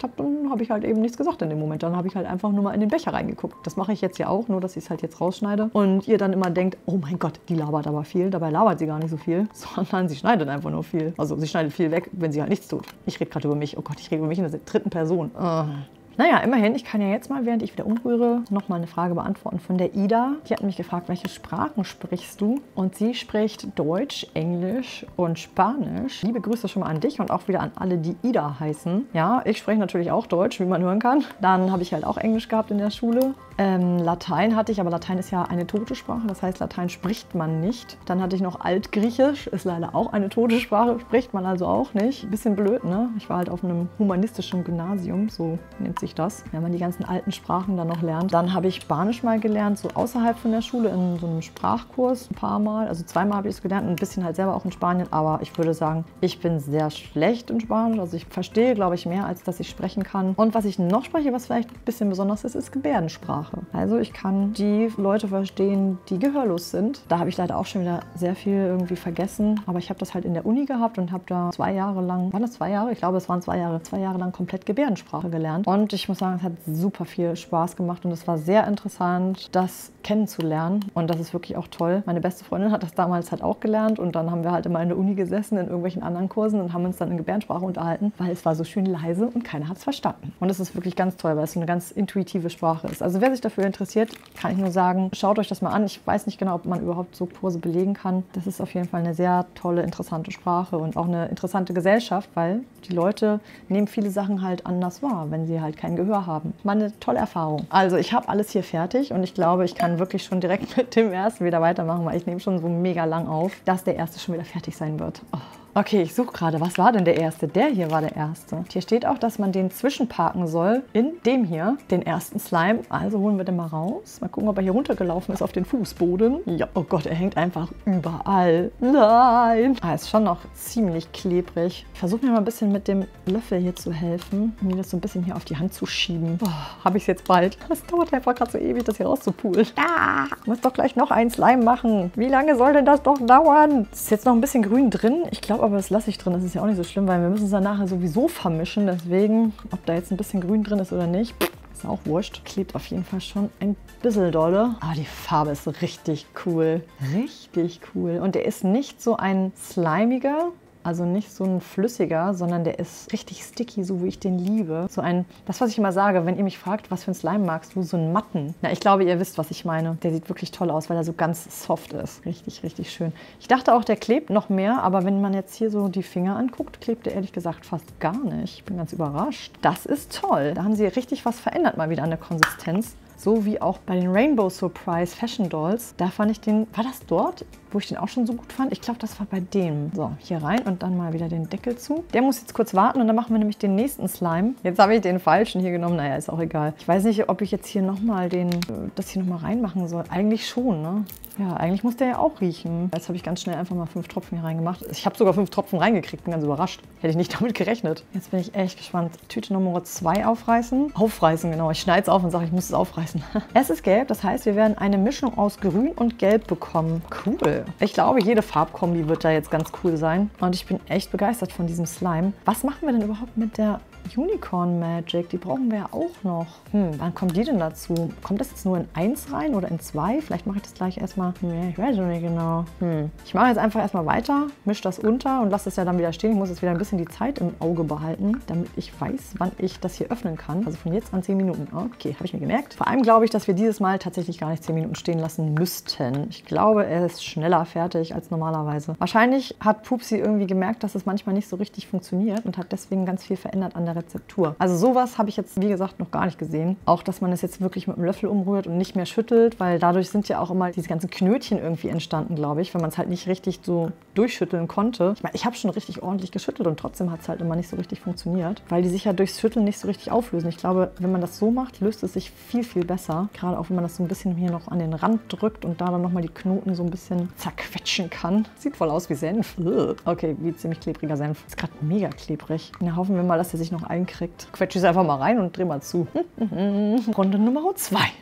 habe ich halt eben nichts gesagt in dem Moment. Dann habe ich halt einfach nur mal in den Becher reingeguckt. Das mache ich jetzt ja auch, nur dass ich es halt jetzt rausschneide. Und ihr dann immer denkt, oh mein Gott, die labert aber viel. Dabei labert sie gar nicht so viel, sondern sie schneidet einfach nur viel. Also sie schneidet viel weg, wenn sie halt nichts tut. Ich rede gerade über mich. Oh Gott, ich rede über mich in der dritten Person. Naja, immerhin, ich kann ja jetzt mal, während ich wieder umrühre, nochmal eine Frage beantworten von der Ida. Die hat mich gefragt, welche Sprachen sprichst du? Und sie spricht Deutsch, Englisch und Spanisch. Liebe Grüße schon mal an dich und auch wieder an alle, die Ida heißen. Ja, ich spreche natürlich auch Deutsch, wie man hören kann. Dann habe ich halt auch Englisch gehabt in der Schule. Latein hatte ich, aber Latein ist ja eine tote Sprache, das heißt, Latein spricht man nicht. Dann hatte ich noch Altgriechisch, ist leider auch eine tote Sprache, spricht man also auch nicht. Bisschen blöd, ne? Ich war halt auf einem humanistischen Gymnasium, so nennt sich das, wenn man die ganzen alten Sprachen dann noch lernt. Dann habe ich Spanisch mal gelernt, so außerhalb von der Schule, in so einem Sprachkurs ein paar Mal. Also zweimal habe ich es gelernt, ein bisschen halt selber auch in Spanien, aber ich würde sagen, ich bin sehr schlecht in Spanisch. Also ich verstehe, glaube ich, mehr, als dass ich sprechen kann. Und was ich noch spreche, was vielleicht ein bisschen besonders ist, ist Gebärdensprache. Also ich kann die Leute verstehen, die gehörlos sind. Da habe ich leider auch schon wieder sehr viel irgendwie vergessen. Aber ich habe das halt in der Uni gehabt und habe da 2 Jahre lang, waren das 2 Jahre? Ich glaube, es waren 2 Jahre. 2 Jahre lang komplett Gebärdensprache gelernt. Und ich muss sagen, es hat super viel Spaß gemacht und es war sehr interessant, das kennenzulernen. Und das ist wirklich auch toll. Meine beste Freundin hat das damals halt auch gelernt und dann haben wir halt immer in der Uni gesessen, in irgendwelchen anderen Kursen und haben uns dann in Gebärdensprache unterhalten, weil es war so schön leise und keiner hat es verstanden. Und es ist wirklich ganz toll, weil es so eine ganz intuitive Sprache ist. Also wer sich dafür interessiert, kann ich nur sagen, schaut euch das mal an. Ich weiß nicht genau, ob man überhaupt so Kurse belegen kann. Das ist auf jeden Fall eine sehr tolle, interessante Sprache und auch eine interessante Gesellschaft, weil die Leute nehmen viele Sachen halt anders wahr, wenn sie halt kein Gehör haben. War eine tolle Erfahrung. Also ich habe alles hier fertig und ich glaube, ich kann wirklich schon direkt mit dem ersten wieder weitermachen, weil ich nehme schon so mega lang auf, dass der erste schon wieder fertig sein wird. Oh. Okay, ich suche gerade, was war denn der erste? Der hier war der erste. Hier steht auch, dass man den zwischenparken soll in dem hier, den ersten Slime. Also holen wir den mal raus. Mal gucken, ob er hier runtergelaufen ist auf den Fußboden. Ja, oh Gott, er hängt einfach überall. Nein! Ah, ist schon noch ziemlich klebrig. Ich versuche mir mal ein bisschen mit dem Löffel hier zu helfen, mir das so ein bisschen hier auf die Hand zu schieben. Habe ich es jetzt bald. Das dauert einfach gerade so ewig, das hier rauszupulen. Ah, ich muss doch gleich noch einen Slime machen. Wie lange soll denn das doch dauern? Ist jetzt noch ein bisschen grün drin. Ich glaube aber, das lasse ich drin. Das ist ja auch nicht so schlimm, weil wir müssen es dann nachher sowieso vermischen. Deswegen, ob da jetzt ein bisschen grün drin ist oder nicht, ist auch wurscht. Klebt auf jeden Fall schon ein bisschen dolle. Aber die Farbe ist richtig cool. Richtig cool. Und der ist nicht so ein slimiger, also nicht so ein flüssiger, sondern der ist richtig sticky, so wie ich den liebe. So ein, das was ich immer sage, wenn ihr mich fragt, was für ein Slime magst du, so einen matten. Na, ich glaube, ihr wisst, was ich meine. Der sieht wirklich toll aus, weil er so ganz soft ist. Richtig, richtig schön. Ich dachte auch, der klebt noch mehr, aber wenn man jetzt hier so die Finger anguckt, klebt der ehrlich gesagt fast gar nicht. Ich bin ganz überrascht. Das ist toll. Da haben sie richtig was verändert mal wieder an der Konsistenz. So wie auch bei den Rainbow Surprise Fashion Dolls. Da fand ich den, war das dort, wo ich den auch schon so gut fand? Ich glaube, das war bei dem. So, hier rein und dann mal wieder den Deckel zu. Der muss jetzt kurz warten und dann machen wir nämlich den nächsten Slime. Jetzt habe ich den falschen hier genommen. Naja, ist auch egal. Ich weiß nicht, ob ich jetzt hier nochmal das hier nochmal reinmachen soll. Eigentlich schon, ne? Ja, eigentlich muss der ja auch riechen. Jetzt habe ich ganz schnell einfach mal 5 Tropfen hier reingemacht. Ich habe sogar 5 Tropfen reingekriegt, bin ganz überrascht. Hätte ich nicht damit gerechnet. Jetzt bin ich echt gespannt. Tüte Nummer 2 aufreißen. Aufreißen, genau. Ich schneide es auf und sage, ich muss es aufreißen. Es ist gelb, das heißt, wir werden eine Mischung aus Grün und Gelb bekommen. Cool. Ich glaube, jede Farbkombi wird da jetzt ganz cool sein. Und ich bin echt begeistert von diesem Slime. Was machen wir denn überhaupt mit der Unicorn Magic? Die brauchen wir ja auch noch. Wann kommt die denn dazu? Kommt das jetzt nur in 1 rein oder in 2? Vielleicht mache ich das gleich erstmal. Ich weiß noch nicht genau. Ich mache jetzt einfach erstmal weiter, mische das unter und lasse es ja dann wieder stehen. Ich muss jetzt wieder ein bisschen die Zeit im Auge behalten, damit ich weiß, wann ich das hier öffnen kann. Also von jetzt an 10 Minuten. Okay, habe ich mir gemerkt. Vor allem glaube ich, dass wir dieses Mal tatsächlich gar nicht 10 Minuten stehen lassen müssten. Ich glaube, er ist schneller fertig als normalerweise. Wahrscheinlich hat Pupsi irgendwie gemerkt, dass es manchmal nicht so richtig funktioniert und hat deswegen ganz viel verändert an der Rezeptur. Also sowas habe ich jetzt, wie gesagt, noch gar nicht gesehen. Auch, dass man es jetzt wirklich mit dem Löffel umrührt und nicht mehr schüttelt, weil dadurch sind ja auch immer diese ganzen Knötchen irgendwie entstanden, glaube ich, wenn man es halt nicht richtig so durchschütteln konnte. Ich meine, ich habe schon richtig ordentlich geschüttelt und trotzdem hat es halt immer nicht so richtig funktioniert, weil die sich ja durchs Schütteln nicht so richtig auflösen. Ich glaube, wenn man das so macht, löst es sich viel, viel besser. Gerade auch, wenn man das so ein bisschen hier noch an den Rand drückt und da dann nochmal die Knoten so ein bisschen zerquetschen kann. Sieht voll aus wie Senf. Okay, wie ziemlich klebriger Senf. Ist gerade mega klebrig. Na, hoffen wir mal, dass er sich noch einkriegt. Quetsche es einfach mal rein und dreh mal zu. Runde Nummer 2.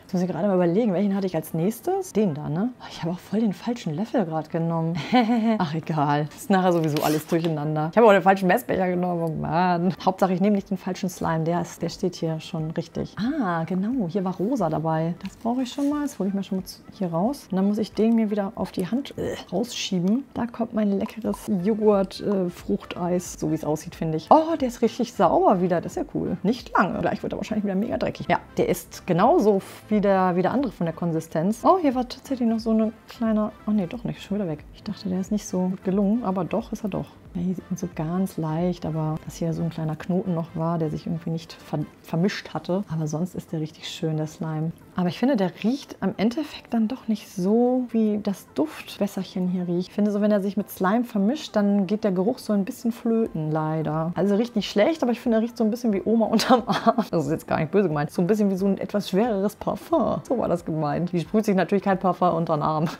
Jetzt muss ich gerade mal überlegen, welchen hatte ich als nächstes? Den da, ne? Oh, ich habe auch voll den falschen Löffel gerade genommen. Ach, egal. Ist nachher sowieso alles durcheinander. Ich habe auch den falschen Messbecher genommen. Oh Mann. Hauptsache, ich nehme nicht den falschen Slime. Der steht hier schon richtig. Ah, genau. Hier war rosa dabei. Das brauche ich schon mal. Das hole ich mir schon mal hier raus. Und dann muss ich den mir wieder auf die Hand rausschieben. Da kommt mein leckeres Joghurt-Fruchteis. So wie es aussieht, finde ich. Oh, der ist richtig sauber wieder. Das ist ja cool. Nicht lange. Gleich wird er wahrscheinlich wieder mega dreckig. Ja, der ist genauso wie der andere von der Konsistenz. Oh, hier war tatsächlich noch so eine kleine... Oh nee, doch nicht. Schon wieder weg. Ich dachte, der ist nicht so gut gelungen. Aber doch, ist er doch. Ja, hier sieht man so ganz leicht, aber dass hier so ein kleiner Knoten noch war, der sich irgendwie nicht vermischt hatte. Aber sonst ist der richtig schön, der Slime. Aber ich finde, der riecht am Endeffekt dann doch nicht so, wie das Duftwässerchen hier riecht. Ich finde so, wenn er sich mit Slime vermischt, dann geht der Geruch so ein bisschen flöten, leider. Also riecht nicht schlecht, aber ich finde, er riecht so ein bisschen wie Oma unterm Arm. Das ist jetzt gar nicht böse gemeint. So ein bisschen wie so ein etwas schwereres Parfum. So war das gemeint. Die sprüht sich natürlich kein Parfum unter den Arm.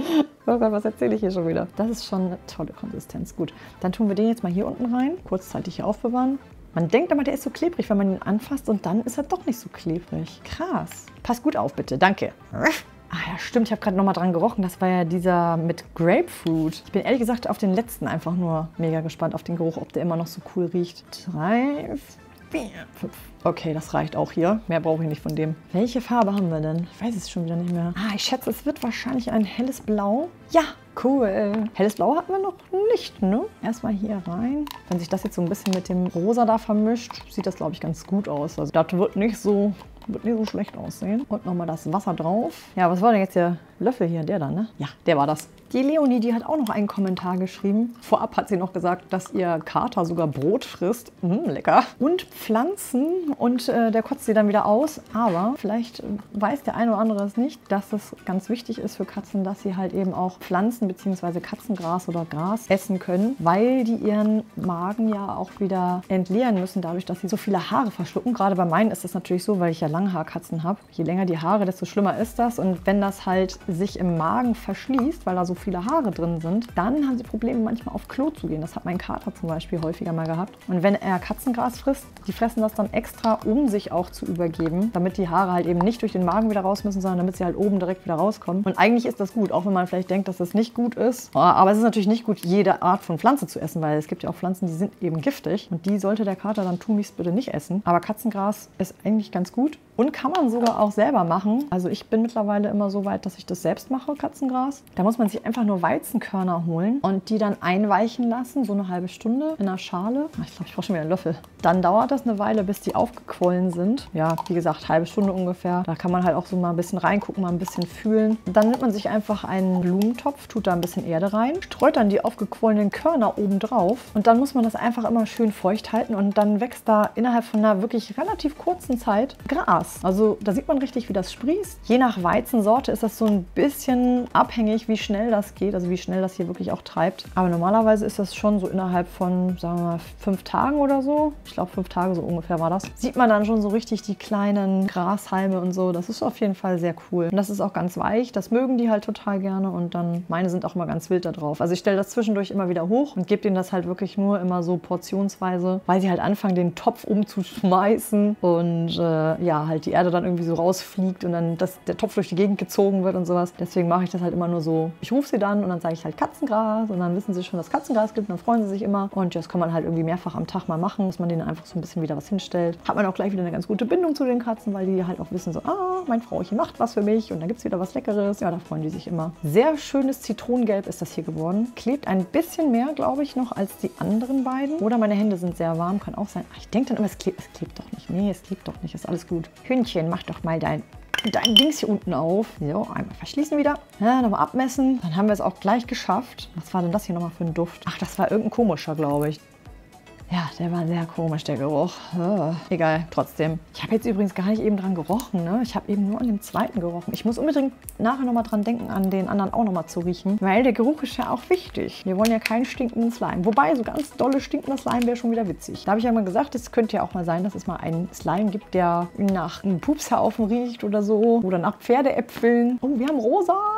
Oh Gott, was erzähle ich hier schon wieder? Das ist schon eine tolle Konsistenz. Gut, dann tun wir den jetzt mal hier unten rein. Kurzzeitig hier aufbewahren. Man denkt aber, der ist so klebrig, wenn man ihn anfasst und dann ist er doch nicht so klebrig. Krass. Pass gut auf, bitte. Danke. Ah ja, stimmt. Ich habe gerade noch mal dran gerochen. Das war ja dieser mit Grapefruit. Ich bin ehrlich gesagt auf den letzten einfach nur mega gespannt, auf den Geruch, ob der immer noch so cool riecht. 3, 4, 5. Okay, das reicht auch hier. Mehr brauche ich nicht von dem. Welche Farbe haben wir denn? Ich weiß es schon wieder nicht mehr. Ah, ich schätze, es wird wahrscheinlich ein helles Blau. Ja, cool. Helles Blau hatten wir noch nicht, ne? Erstmal hier rein. Wenn sich das jetzt so ein bisschen mit dem Rosa da vermischt, sieht das, glaube ich, ganz gut aus. Also das wird nicht so schlecht aussehen. Und nochmal das Wasser drauf. Ja, was war denn jetzt der Löffel hier? Der da, ne? Ja, der war das. Die Leonie, die hat auch noch einen Kommentar geschrieben. Vorab hat sie noch gesagt, dass ihr Kater sogar Brot frisst. Lecker. Und Pflanzen. Und der kotzt sie dann wieder aus. Aber vielleicht weiß der eine oder andere es nicht, dass es ganz wichtig ist für Katzen, dass sie halt eben auch Pflanzen bzw. Katzengras oder Gras essen können, weil die ihren Magen ja auch wieder entleeren müssen, dadurch, dass sie so viele Haare verschlucken. Gerade bei meinen ist das natürlich so, weil ich ja Langhaarkatzen habe. Je länger die Haare, desto schlimmer ist das. Und wenn das halt sich im Magen verschließt, weil da so viele Haare drin sind, dann haben sie Probleme, manchmal auf Klo zu gehen. Das hat mein Kater zum Beispiel häufiger mal gehabt. Und wenn er Katzengras frisst, die fressen das dann extra, um sich auch zu übergeben, damit die Haare halt eben nicht durch den Magen wieder raus müssen, sondern damit sie halt oben direkt wieder rauskommen. Und eigentlich ist das gut, auch wenn man vielleicht denkt, dass das nicht gut ist. Aber es ist natürlich nicht gut, jede Art von Pflanze zu essen, weil es gibt ja auch Pflanzen, die sind eben giftig. Und die sollte der Kater dann tunlichst bitte nicht essen. Aber Katzengras ist eigentlich ganz gut und kann man sogar auch selber machen. Also ich bin mittlerweile immer so weit, dass ich das selbst mache, Katzengras. Da muss man sich einfach nur Weizenkörner holen und die dann einweichen lassen, so eine halbe Stunde in einer Schale. Ich glaube, ich brauche schon wieder einen Löffel. Dann dauert das eine Weile, bis die aufgequollen sind. Ja, wie gesagt, halbe Stunde ungefähr. Da kann man halt auch so mal ein bisschen reingucken, mal ein bisschen fühlen. Dann nimmt man sich einfach einen Blumentopf, tut da ein bisschen Erde rein, streut dann die aufgequollenen Körner oben drauf und dann muss man das einfach immer schön feucht halten und dann wächst da innerhalb von einer wirklich relativ kurzen Zeit Gras. Also da sieht man richtig, wie das sprießt. Je nach Weizensorte ist das so ein bisschen abhängig, wie schnell das geht, also wie schnell das hier wirklich auch treibt. Aber normalerweise ist das schon so innerhalb von, sagen wir mal, 5 Tagen oder so. Ich glaube 5 Tage so ungefähr war das. Sieht man dann schon so richtig die kleinen Grashalme und so. Das ist auf jeden Fall sehr cool. Und das ist auch ganz weich. Das mögen die halt total gerne und dann, meine sind auch immer ganz wild da drauf. Also ich stelle das zwischendurch immer wieder hoch und gebe denen das halt wirklich nur immer so portionsweise, weil sie halt anfangen, den Topf umzuschmeißen und ja, halt die Erde dann irgendwie so rausfliegt und dann der Topf durch die Gegend gezogen wird und sowas. Deswegen mache ich das halt immer nur so. Ich rufe sie dann und dann sage ich halt Katzengras und dann wissen sie schon, dass Katzengras gibt und dann freuen sie sich immer. Und das kann man halt irgendwie mehrfach am Tag mal machen, dass man denen einfach so ein bisschen wieder was hinstellt. Hat man auch gleich wieder eine ganz gute Bindung zu den Katzen, weil die halt auch wissen so, ah, mein Frauchen macht was für mich und dann gibt es wieder was Leckeres. Ja, da freuen die sich immer. Sehr schönes Zitronengelb ist das hier geworden. Klebt ein bisschen mehr, glaube ich, noch als die anderen beiden. Oder meine Hände sind sehr warm, kann auch sein. Ach, ich denke dann immer, es klebt doch nicht. Nee, es klebt doch nicht, ist alles gut. Hündchen, mach doch mal dein Dings hier unten auf. So, einmal verschließen wieder. Ja, nochmal abmessen. Dann haben wir es auch gleich geschafft. Was war denn das hier nochmal für ein Duft? Ach, das war irgendein komischer, glaube ich. Ja, der war sehr komisch, der Geruch. Egal, trotzdem. Ich habe jetzt übrigens gar nicht eben dran gerochen, ne? Ich habe eben nur an dem zweiten gerochen. Ich muss unbedingt nachher nochmal dran denken, an den anderen auch nochmal zu riechen. Weil der Geruch ist ja auch wichtig. Wir wollen ja keinen stinkenden Slime. Wobei, so ganz dolle stinkender Slime wäre schon wieder witzig. Da habe ich ja mal gesagt, es könnte ja auch mal sein, dass es mal einen Slime gibt, der nach einem Pupshaufen riecht oder so. Oder nach Pferdeäpfeln. Oh, wir haben rosa.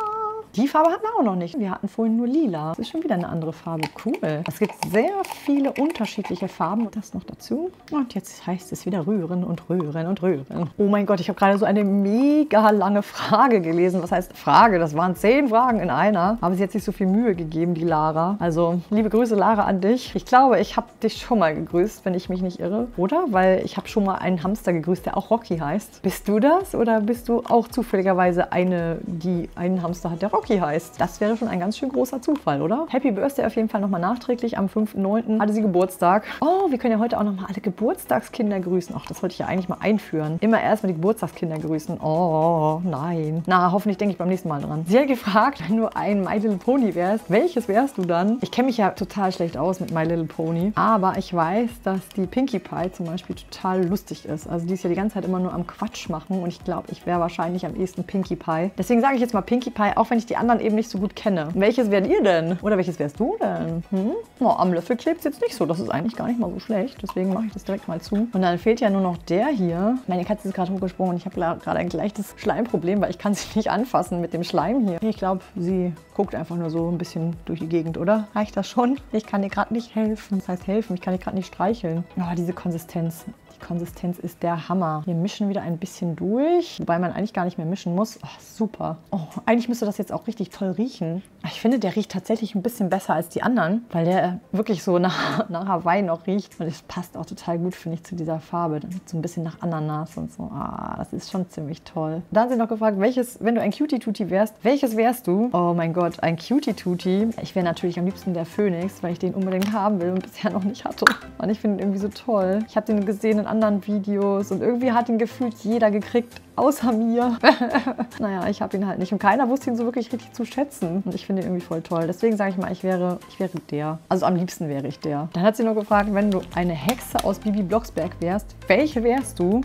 Die Farbe hatten wir auch noch nicht. Wir hatten vorhin nur lila. Das ist schon wieder eine andere Farbe. Cool. Es gibt sehr viele unterschiedliche Farben. Und das noch dazu. Und jetzt heißt es wieder rühren und rühren und rühren. Oh mein Gott, ich habe gerade so eine mega lange Frage gelesen. Was heißt Frage? Das waren 10 Fragen in einer. Aber sie hat sich so viel Mühe gegeben, die Lara. Also, liebe Grüße, Lara, an dich. Ich glaube, ich habe dich schon mal gegrüßt, wenn ich mich nicht irre. Oder? Weil ich habe schon mal einen Hamster gegrüßt, der auch Rocky heißt. Bist du das? Oder bist du auch zufälligerweise eine, die einen Hamster hat, der Rocky heißt? Das wäre schon ein ganz schön großer Zufall, oder? Happy Birthday auf jeden Fall nochmal nachträglich. Am 5.9. hatte sie Geburtstag. Oh, wir können ja heute auch nochmal alle Geburtstagskinder grüßen. Ach, das wollte ich ja eigentlich mal einführen. Immer erstmal die Geburtstagskinder grüßen. Oh, nein. Na, hoffentlich denke ich beim nächsten Mal dran. Sie hat gefragt, wenn du ein My Little Pony wärst, welches wärst du dann? Ich kenne mich ja total schlecht aus mit My Little Pony, aber ich weiß, dass die Pinkie Pie zum Beispiel total lustig ist. Also die ist ja die ganze Zeit immer nur am Quatsch machen und ich glaube, ich wäre wahrscheinlich am ehesten Pinkie Pie. Deswegen sage ich jetzt mal Pinkie Pie, auch wenn ich die anderen eben nicht so gut kenne. Welches wärt ihr denn? Oder welches wärst du denn? Oh, am Löffel klebt es jetzt nicht so. Das ist eigentlich gar nicht mal so schlecht. Deswegen mache ich das direkt mal zu. Und dann fehlt ja nur noch der hier. Meine Katze ist gerade hochgesprungen und ich habe gerade ein leichtes Schleimproblem, weil ich kann sie nicht anfassen mit dem Schleim hier. Ich glaube, sie guckt einfach nur so ein bisschen durch die Gegend, oder? Reicht das schon? Ich kann dir gerade nicht helfen. Das heißt helfen, ich kann dir gerade nicht streicheln. Oh, diese Konsistenz. Die Konsistenz ist der Hammer. Wir mischen wieder ein bisschen durch, wobei man eigentlich gar nicht mehr mischen muss. Oh, super. Oh, eigentlich müsste das jetzt auch richtig toll riechen. Ich finde, der riecht tatsächlich ein bisschen besser als die anderen, weil der wirklich so nach Hawaii noch riecht. Und es passt auch total gut, finde ich, zu dieser Farbe. So ein bisschen nach Ananas und so. Ah, das ist schon ziemlich toll. Dann hat sie noch gefragt, wenn du ein Cutie-Tutti wärst, welches wärst du? Oh mein Gott, ein Cutie-Tutti. Ich wäre natürlich am liebsten der Phönix, weil ich den unbedingt haben will und bisher noch nicht hatte. Und ich finde ihn irgendwie so toll. Ich habe den gesehen in anderen Videos und irgendwie hat ihn gefühlt jeder gekriegt, außer mir. Naja, ich habe ihn halt nicht und keiner wusste ihn so wirklich richtig zu schätzen. Und ich finde ihn irgendwie voll toll. Deswegen sage ich mal, ich wäre der. Also am liebsten wäre ich der. Dann hat sie noch gefragt, wenn du eine Hexe aus Bibi Blocksberg wärst, welche wärst du?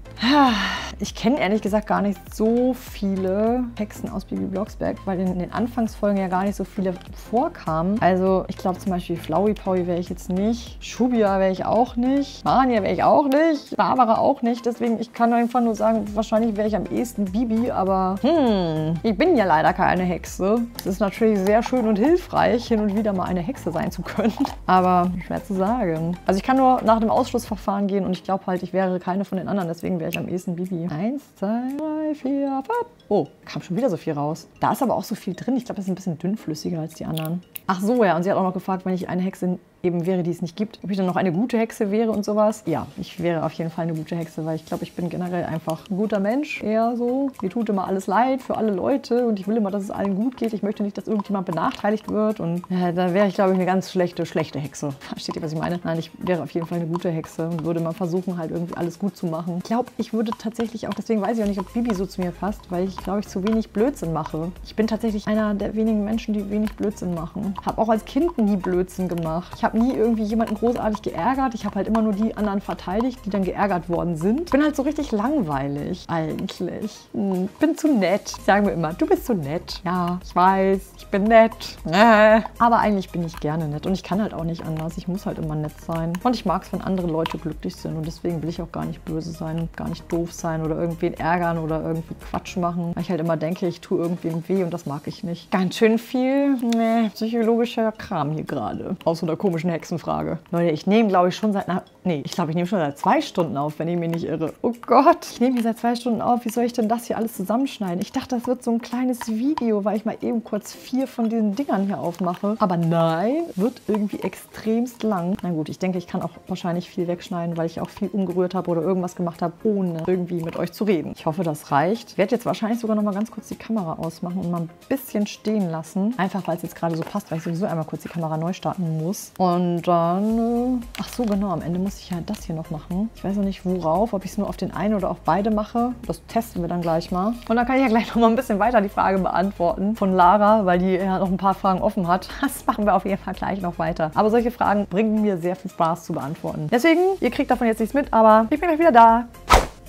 Ich kenne ehrlich gesagt gar nicht so viele Hexen aus Bibi Blocksberg, weil in den Anfangsfolgen ja gar nicht so viele vorkamen. Also ich glaube zum Beispiel Flowey Powy wäre ich jetzt nicht. Shubia wäre ich auch nicht. Mania wäre ich auch nicht. Barbara auch nicht. Deswegen, ich kann einfach nur sagen, wahrscheinlich wäre ich am ehesten Bibi, aber ich bin ja leider keine Hexe. Es ist natürlich sehr schön und hilfreich, hin und wieder mal eine Hexe sein zu können. Aber schwer zu sagen. Also ich kann nur nach dem Ausschlussverfahren gehen und ich glaube halt, ich wäre keine von den anderen. Deswegen wäre ich am ehesten Bibi. 1, 2, 3, 4, 5. Oh, kam schon wieder so viel raus. Da ist aber auch so viel drin. Ich glaube, das ist ein bisschen dünnflüssiger als die anderen. Ach so, ja. Und sie hat auch noch gefragt, wenn ich eine Hexe eben wäre, die es nicht gibt, ob ich dann noch eine gute Hexe wäre und sowas. Ja, ich wäre auf jeden Fall eine gute Hexe, weil ich glaube, ich bin generell einfach ein guter Mensch. Eher so. Mir tut immer alles leid für alle Leute und ich will immer, dass es allen gut geht. Ich möchte nicht, dass irgendjemand benachteiligt wird und da wäre ich, glaube ich, eine ganz schlechte Hexe. Versteht ihr, was ich meine? Nein, ich wäre auf jeden Fall eine gute Hexe und würde mal versuchen, halt irgendwie alles gut zu machen. Ich glaube, ich würde tatsächlich auch, deswegen weiß ich auch nicht, ob Bibi so zu mir passt, weil ich, glaube ich, zu wenig Blödsinn mache. Ich bin tatsächlich einer der wenigen Menschen, die wenig Blödsinn machen. Habe auch als Kind nie Blödsinn gemacht. Ich habe nie irgendwie jemanden großartig geärgert. Ich habe halt immer nur die anderen verteidigt, die dann geärgert worden sind. Ich bin halt so richtig langweilig eigentlich. Bin zu nett. Sagen wir immer, du bist so nett. Ja, ich weiß, ich bin nett. Aber eigentlich bin ich gerne nett und ich kann halt auch nicht anders. Ich muss halt immer nett sein. Und ich mag es, wenn andere Leute glücklich sind und deswegen will ich auch gar nicht böse sein, gar nicht doof sein oder irgendwen ärgern oder irgendwie Quatsch machen. Weil ich halt immer denke, ich tue irgendwem weh und das mag ich nicht. Ganz schön viel psychologischer Kram hier gerade. Aus so einer komischen Hexenfrage. Leute, ich nehme, glaube ich, schon seit... ich glaube, ich nehme schon seit 2 Stunden auf, wenn ich mich nicht irre. Oh Gott, ich nehme hier seit 2 Stunden auf. Wie soll ich denn das hier alles zusammenschneiden? Ich dachte, das wird so ein kleines Video, weil ich mal eben kurz 4 von diesen Dingern hier aufmache. Aber nein, wird irgendwie extremst lang. Na gut, ich denke, ich kann auch wahrscheinlich viel wegschneiden, weil ich auch viel umgerührt habe oder irgendwas gemacht habe, ohne irgendwie mit euch zu reden. Ich hoffe, das reicht. Ich werde jetzt wahrscheinlich sogar noch mal ganz kurz die Kamera ausmachen und mal ein bisschen stehen lassen. Einfach, weil es jetzt gerade so passt, weil ich sowieso einmal kurz die Kamera neu starten muss. Und dann... ach so, genau, am Ende muss ich ja das hier noch machen. Ich weiß noch nicht, worauf, ob ich es nur auf den einen oder auf beide mache. Das testen wir dann gleich mal. Und dann kann ich ja gleich noch mal ein bisschen weiter die Frage beantworten von Lara, weil die ja noch ein paar Fragen offen hat. Das machen wir auf jeden Fall gleich noch weiter. Aber solche Fragen bringen mir sehr viel Spaß zu beantworten. Deswegen, ihr kriegt davon jetzt nichts mit, aber ich bin gleich wieder da.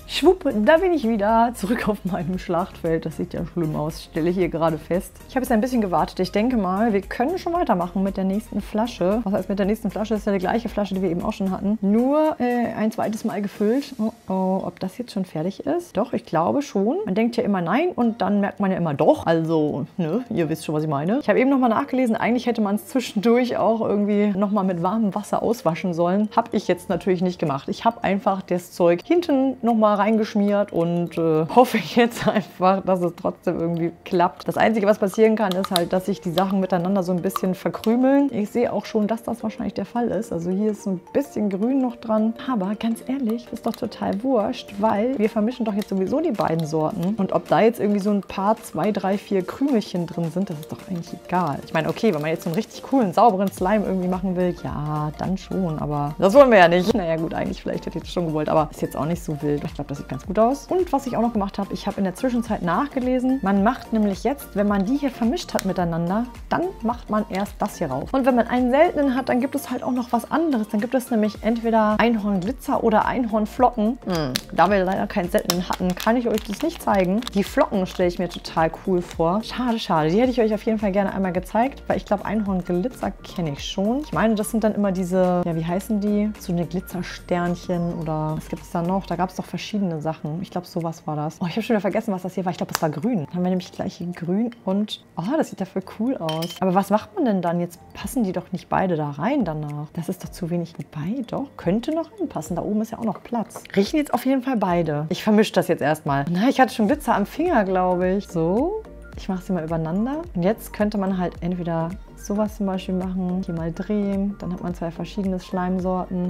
Schwupp, da bin ich wieder zurück auf meinem Schlachtfeld. Das sieht ja schlimm aus, stelle ich hier gerade fest. Ich habe jetzt ein bisschen gewartet. Ich denke mal, wir können schon weitermachen mit der nächsten Flasche. Was heißt mit der nächsten Flasche? Das ist ja die gleiche Flasche, die wir eben auch schon hatten. Nur ein zweites Mal gefüllt. Oh, oh, ob das jetzt schon fertig ist? Doch, ich glaube schon. Man denkt ja immer nein und dann merkt man ja immer doch. Also, ne, ihr wisst schon, was ich meine. Ich habe eben nochmal nachgelesen. Eigentlich hätte man es zwischendurch auch irgendwie nochmal mit warmem Wasser auswaschen sollen. Habe ich jetzt natürlich nicht gemacht. Ich habe einfach das Zeug hinten nochmal reingeschmiert und hoffe jetzt einfach, dass es trotzdem irgendwie klappt. Das Einzige, was passieren kann, ist halt, dass sich die Sachen miteinander so ein bisschen verkrümeln. Ich sehe auch schon, dass das wahrscheinlich der Fall ist. Also hier ist so ein bisschen Grün noch dran. Aber ganz ehrlich, das ist doch total wurscht, weil wir vermischen doch jetzt sowieso die beiden Sorten. Und ob da jetzt irgendwie so ein paar, 2, 3, 4 Krümelchen drin sind, das ist doch eigentlich egal. Ich meine, okay, wenn man jetzt so einen richtig coolen, sauberen Slime irgendwie machen will, ja, dann schon. Aber das wollen wir ja nicht. Naja gut, eigentlich vielleicht hätte ich das schon gewollt, aber ist jetzt auch nicht so wild. Ich glaube, das sieht ganz gut aus. Und was ich auch noch gemacht habe, ich habe in der Zwischenzeit nachgelesen. Man macht nämlich jetzt, wenn man die hier vermischt hat miteinander, dann macht man erst das hier rauf. Und wenn man einen seltenen hat, dann gibt es halt auch noch was anderes. Dann gibt es nämlich entweder Einhornglitzer oder Einhornflocken. Da wir leider keinen seltenen hatten, kann ich euch das nicht zeigen. Die Flocken stelle ich mir total cool vor. Schade, schade. Die hätte ich euch auf jeden Fall gerne einmal gezeigt, weil ich glaube, Einhornglitzer kenne ich schon. Ich meine, das sind dann immer diese, ja, wie heißen die? So eine Glitzersternchen oder was gibt es da noch? Da gab es doch verschiedene Sachen. Ich glaube, sowas war das. Oh, ich habe schon wieder vergessen, was das hier war. Ich glaube, das war grün. Dann haben wir nämlich gleich hier grün und, oh, das sieht ja voll cool aus. Aber was macht man denn dann? Jetzt passen die doch nicht beide da rein danach. Das ist doch zu wenig. Wobei, doch, könnte noch hinpassen. Da oben ist ja auch noch Platz. Riechen jetzt auf jeden Fall beide. Ich vermische das jetzt erstmal. Na, ich hatte schon Glitzer am Finger, glaube ich. So. Ich mache sie mal übereinander. Und jetzt könnte man halt entweder sowas zum Beispiel machen, hier mal drehen. Dann hat man 2 verschiedene Schleimsorten.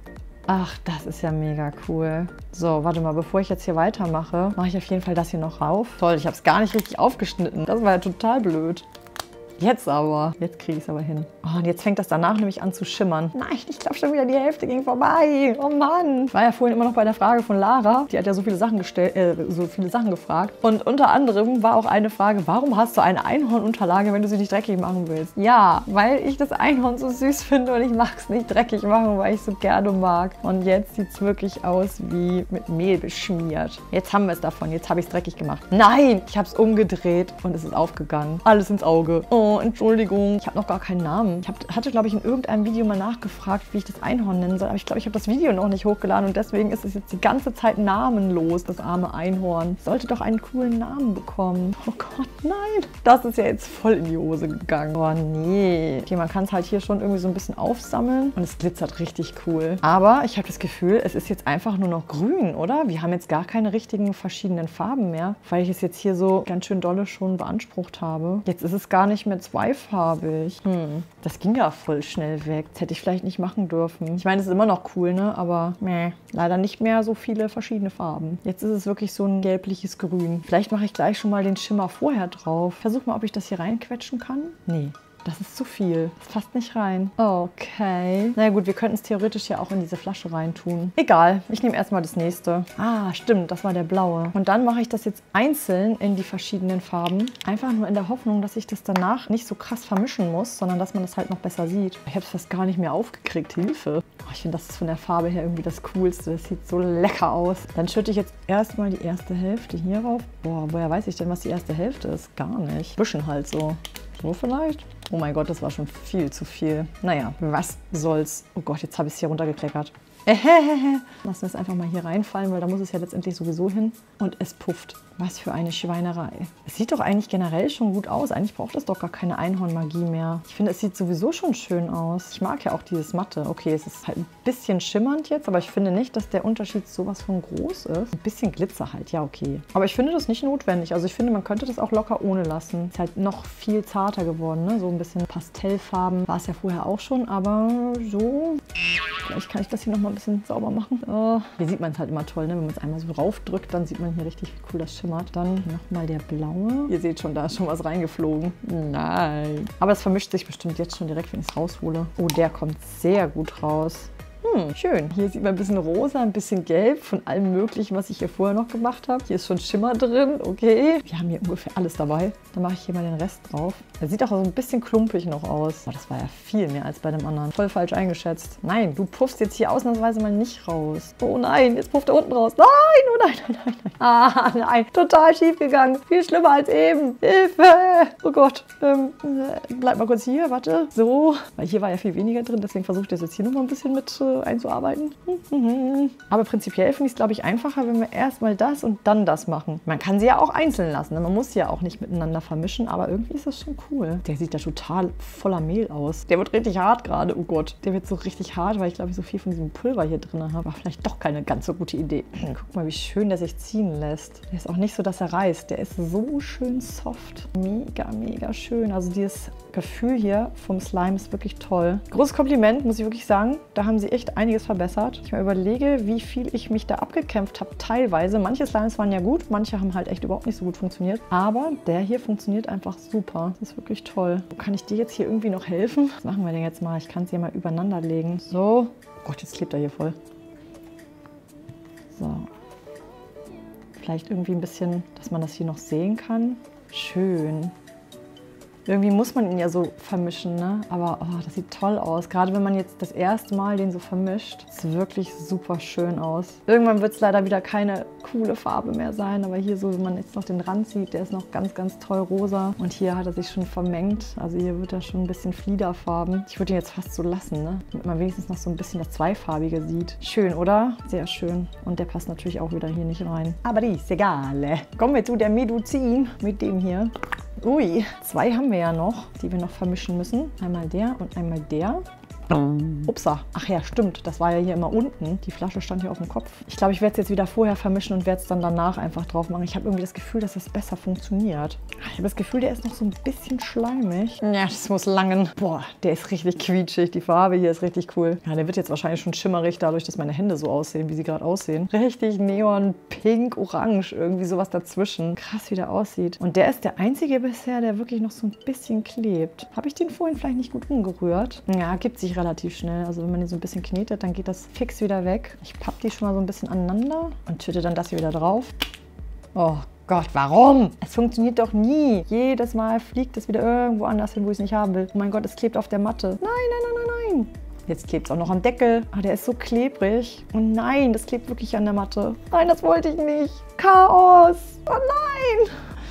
Ach, das ist ja mega cool. So, warte mal, bevor ich jetzt hier weitermache, mache ich auf jeden Fall das hier noch rauf. Toll, ich habe es gar nicht richtig aufgeschnitten. Das war ja total blöd. Jetzt aber. Jetzt kriege ich es aber hin. Oh, und jetzt fängt das danach nämlich an zu schimmern. Nein, ich glaube schon wieder, die Hälfte ging vorbei. Oh Mann. Ich war ja vorhin immer noch bei der Frage von Lara. Die hat ja so viele Sachen gefragt. Und unter anderem war auch eine Frage, warum hast du eine Einhornunterlage, wenn du sie nicht dreckig machen willst? Ja, weil ich das Einhorn so süß finde und ich mag es nicht dreckig machen, weil ich es so gerne mag. Und jetzt sieht es wirklich aus wie mit Mehl beschmiert. Jetzt haben wir es davon. Jetzt habe ich es dreckig gemacht. Nein, ich habe es umgedreht und es ist aufgegangen. Alles ins Auge. Oh, Entschuldigung. Ich habe noch gar keinen Namen. Ich hatte, glaube ich, in irgendeinem Video mal nachgefragt, wie ich das Einhorn nennen soll. Aber ich glaube, ich habe das Video noch nicht hochgeladen und deswegen ist es jetzt die ganze Zeit namenlos, das arme Einhorn. Es sollte doch einen coolen Namen bekommen. Oh Gott, nein. Das ist ja jetzt voll in die Hose gegangen. Oh nee. Okay, man kann es halt hier schon irgendwie so ein bisschen aufsammeln und es glitzert richtig cool. Aber ich habe das Gefühl, es ist jetzt einfach nur noch grün, oder? Wir haben jetzt gar keine richtigen verschiedenen Farben mehr, weil ich es jetzt hier so ganz schön dolle schon beansprucht habe. Jetzt ist es gar nicht mehr zweifarbig. Das ging ja voll schnell weg. Das hätte ich vielleicht nicht machen dürfen. Ich meine, es ist immer noch cool, ne? Aber leider nicht mehr so viele verschiedene Farben. Jetzt ist es wirklich so ein gelbliches Grün. Vielleicht mache ich gleich schon mal den Schimmer vorher drauf. Versuch mal, ob ich das hier reinquetschen kann. Nee. Das ist zu viel. Das passt nicht rein. Okay. Na gut, wir könnten es theoretisch ja auch in diese Flasche reintun. Egal, ich nehme erstmal das nächste. Ah, stimmt, das war der blaue. Und dann mache ich das jetzt einzeln in die verschiedenen Farben. Einfach nur in der Hoffnung, dass ich das danach nicht so krass vermischen muss, sondern dass man das halt noch besser sieht. Ich habe es fast gar nicht mehr aufgekriegt. Hilfe. Oh, ich finde, das ist von der Farbe her irgendwie das Coolste. Das sieht so lecker aus. Dann schütte ich jetzt erstmal die erste Hälfte hier rauf. Boah, woher weiß ich denn, was die erste Hälfte ist? Gar nicht. Bisschen halt so. So vielleicht? Oh mein Gott, das war schon viel zu viel. Naja, was soll's. Oh Gott, jetzt habe ich es hier runtergekleckert. Lassen wir es einfach mal hier reinfallen, weil da muss es ja letztendlich sowieso hin. Und es pufft. Was für eine Schweinerei. Es sieht doch eigentlich generell schon gut aus. Eigentlich braucht es doch gar keine Einhornmagie mehr. Ich finde, es sieht sowieso schon schön aus. Ich mag ja auch dieses Matte. Okay, es ist halt ein bisschen schimmernd jetzt, aber ich finde nicht, dass der Unterschied sowas von groß ist. Ein bisschen Glitzer halt, ja okay. Aber ich finde das nicht notwendig. Also ich finde, man könnte das auch locker ohne lassen. Ist halt noch viel zarter geworden, ne? So ein bisschen Pastellfarben war es ja vorher auch schon, aber so... Vielleicht kann ich das hier noch mal ein bisschen sauber machen. Hier sieht man es halt immer toll, ne? Wenn man es einmal so raufdrückt, dann sieht man hier richtig, wie cool das schimmert. Dann nochmal der blaue. Ihr seht schon, da ist schon was reingeflogen. Nein. Aber es vermischt sich bestimmt jetzt schon direkt, wenn ich es raushole. Oh, der kommt sehr gut raus. Schön. Hier sieht man ein bisschen rosa, ein bisschen gelb von allem Möglichen, was ich hier vorher noch gemacht habe. Hier ist schon Schimmer drin, okay. Wir haben hier ungefähr alles dabei. Dann mache ich hier mal den Rest drauf. Der sieht auch so ein bisschen klumpig noch aus. Aber das war ja viel mehr als bei dem anderen. Voll falsch eingeschätzt. Nein, du puffst jetzt hier ausnahmsweise mal nicht raus. Oh nein, jetzt pufft er unten raus. Nein, oh nein, nein, nein, nein. Ah, nein, total schief gegangen. Viel schlimmer als eben. Hilfe! Oh Gott. Bleib mal kurz hier, warte. So. Weil hier war ja viel weniger drin, deswegen versuche ich das jetzt hier nochmal ein bisschen mit einzuarbeiten. Aber prinzipiell finde ich es, glaube ich, einfacher, wenn wir erstmal das und dann das machen. Man kann sie ja auch einzeln lassen. Man muss sie ja auch nicht miteinander vermischen, aber irgendwie ist das schon cool. Der sieht da total voller Mehl aus. Der wird richtig hart gerade. Oh Gott. Der wird so richtig hart, weil ich glaube, ich so viel von diesem Pulver hier drin habe. War vielleicht doch keine ganz so gute Idee. Guck mal, wie schön der sich ziehen lässt. Der ist auch nicht so, dass er reißt. Der ist so schön soft. Mega, mega schön. Also dieses Gefühl hier vom Slime ist wirklich toll. Großes Kompliment, muss ich wirklich sagen. Da haben sie echt einiges verbessert. Ich mal überlege, wie viel ich mich da abgekämpft habe, teilweise. Manche Slimes waren ja gut, manche haben halt echt überhaupt nicht so gut funktioniert. Aber der hier funktioniert einfach super. Das ist wirklich toll. Kann ich dir jetzt hier irgendwie noch helfen? Was machen wir denn jetzt mal? Ich kann es hier mal übereinander legen. So. Oh Gott, jetzt klebt er hier voll. So. Vielleicht irgendwie ein bisschen, dass man das hier noch sehen kann. Schön. Irgendwie muss man ihn ja so vermischen, ne? Aber oh, das sieht toll aus. Gerade wenn man jetzt das erste Mal den so vermischt. Sieht wirklich super schön aus. Irgendwann wird es leider wieder keine coole Farbe mehr sein. Aber hier so, wenn man jetzt noch den Rand sieht, der ist noch ganz, ganz toll rosa. Und hier hat er sich schon vermengt. Also hier wird er schon ein bisschen Fliederfarben. Ich würde ihn jetzt fast so lassen, ne? Damit man wenigstens noch so ein bisschen das Zweifarbige sieht. Schön, oder? Sehr schön. Und der passt natürlich auch wieder hier nicht rein. Aber die ist egal. Kommen wir zu der Meduzin mit dem hier. Ui, 2 haben wir ja noch, die wir noch vermischen müssen. Einmal der und einmal der. Upsa. Ach ja, stimmt. Das war ja hier immer unten. Die Flasche stand hier auf dem Kopf. Ich glaube, ich werde es jetzt wieder vorher vermischen und werde es dann danach einfach drauf machen. Ich habe irgendwie das Gefühl, dass das besser funktioniert. Ich habe das Gefühl, der ist noch so ein bisschen schleimig. Ja, das muss langen. Boah, der ist richtig quietschig. Die Farbe hier ist richtig cool. Ja, der wird jetzt wahrscheinlich schon schimmerig, dadurch, dass meine Hände so aussehen, wie sie gerade aussehen. Richtig neon, pink, orange, irgendwie sowas dazwischen. Krass, wie der aussieht. Und der ist der einzige bisher, der wirklich noch so ein bisschen klebt. Habe ich den vorhin vielleicht nicht gut umgerührt? Ja, gibt sich relativ schnell. Also wenn man den so ein bisschen knetet, dann geht das fix wieder weg. Ich pappe die schon mal so ein bisschen aneinander und schütte dann das hier wieder drauf. Oh Gott, warum? Es funktioniert doch nie. Jedes Mal fliegt es wieder irgendwo anders hin, wo ich es nicht haben will. Oh mein Gott, es klebt auf der Matte. Nein, nein, nein, nein, nein. Jetzt klebt es auch noch am Deckel. Ah, der ist so klebrig. Oh nein, das klebt wirklich an der Matte. Nein, das wollte ich nicht. Chaos. Oh nein.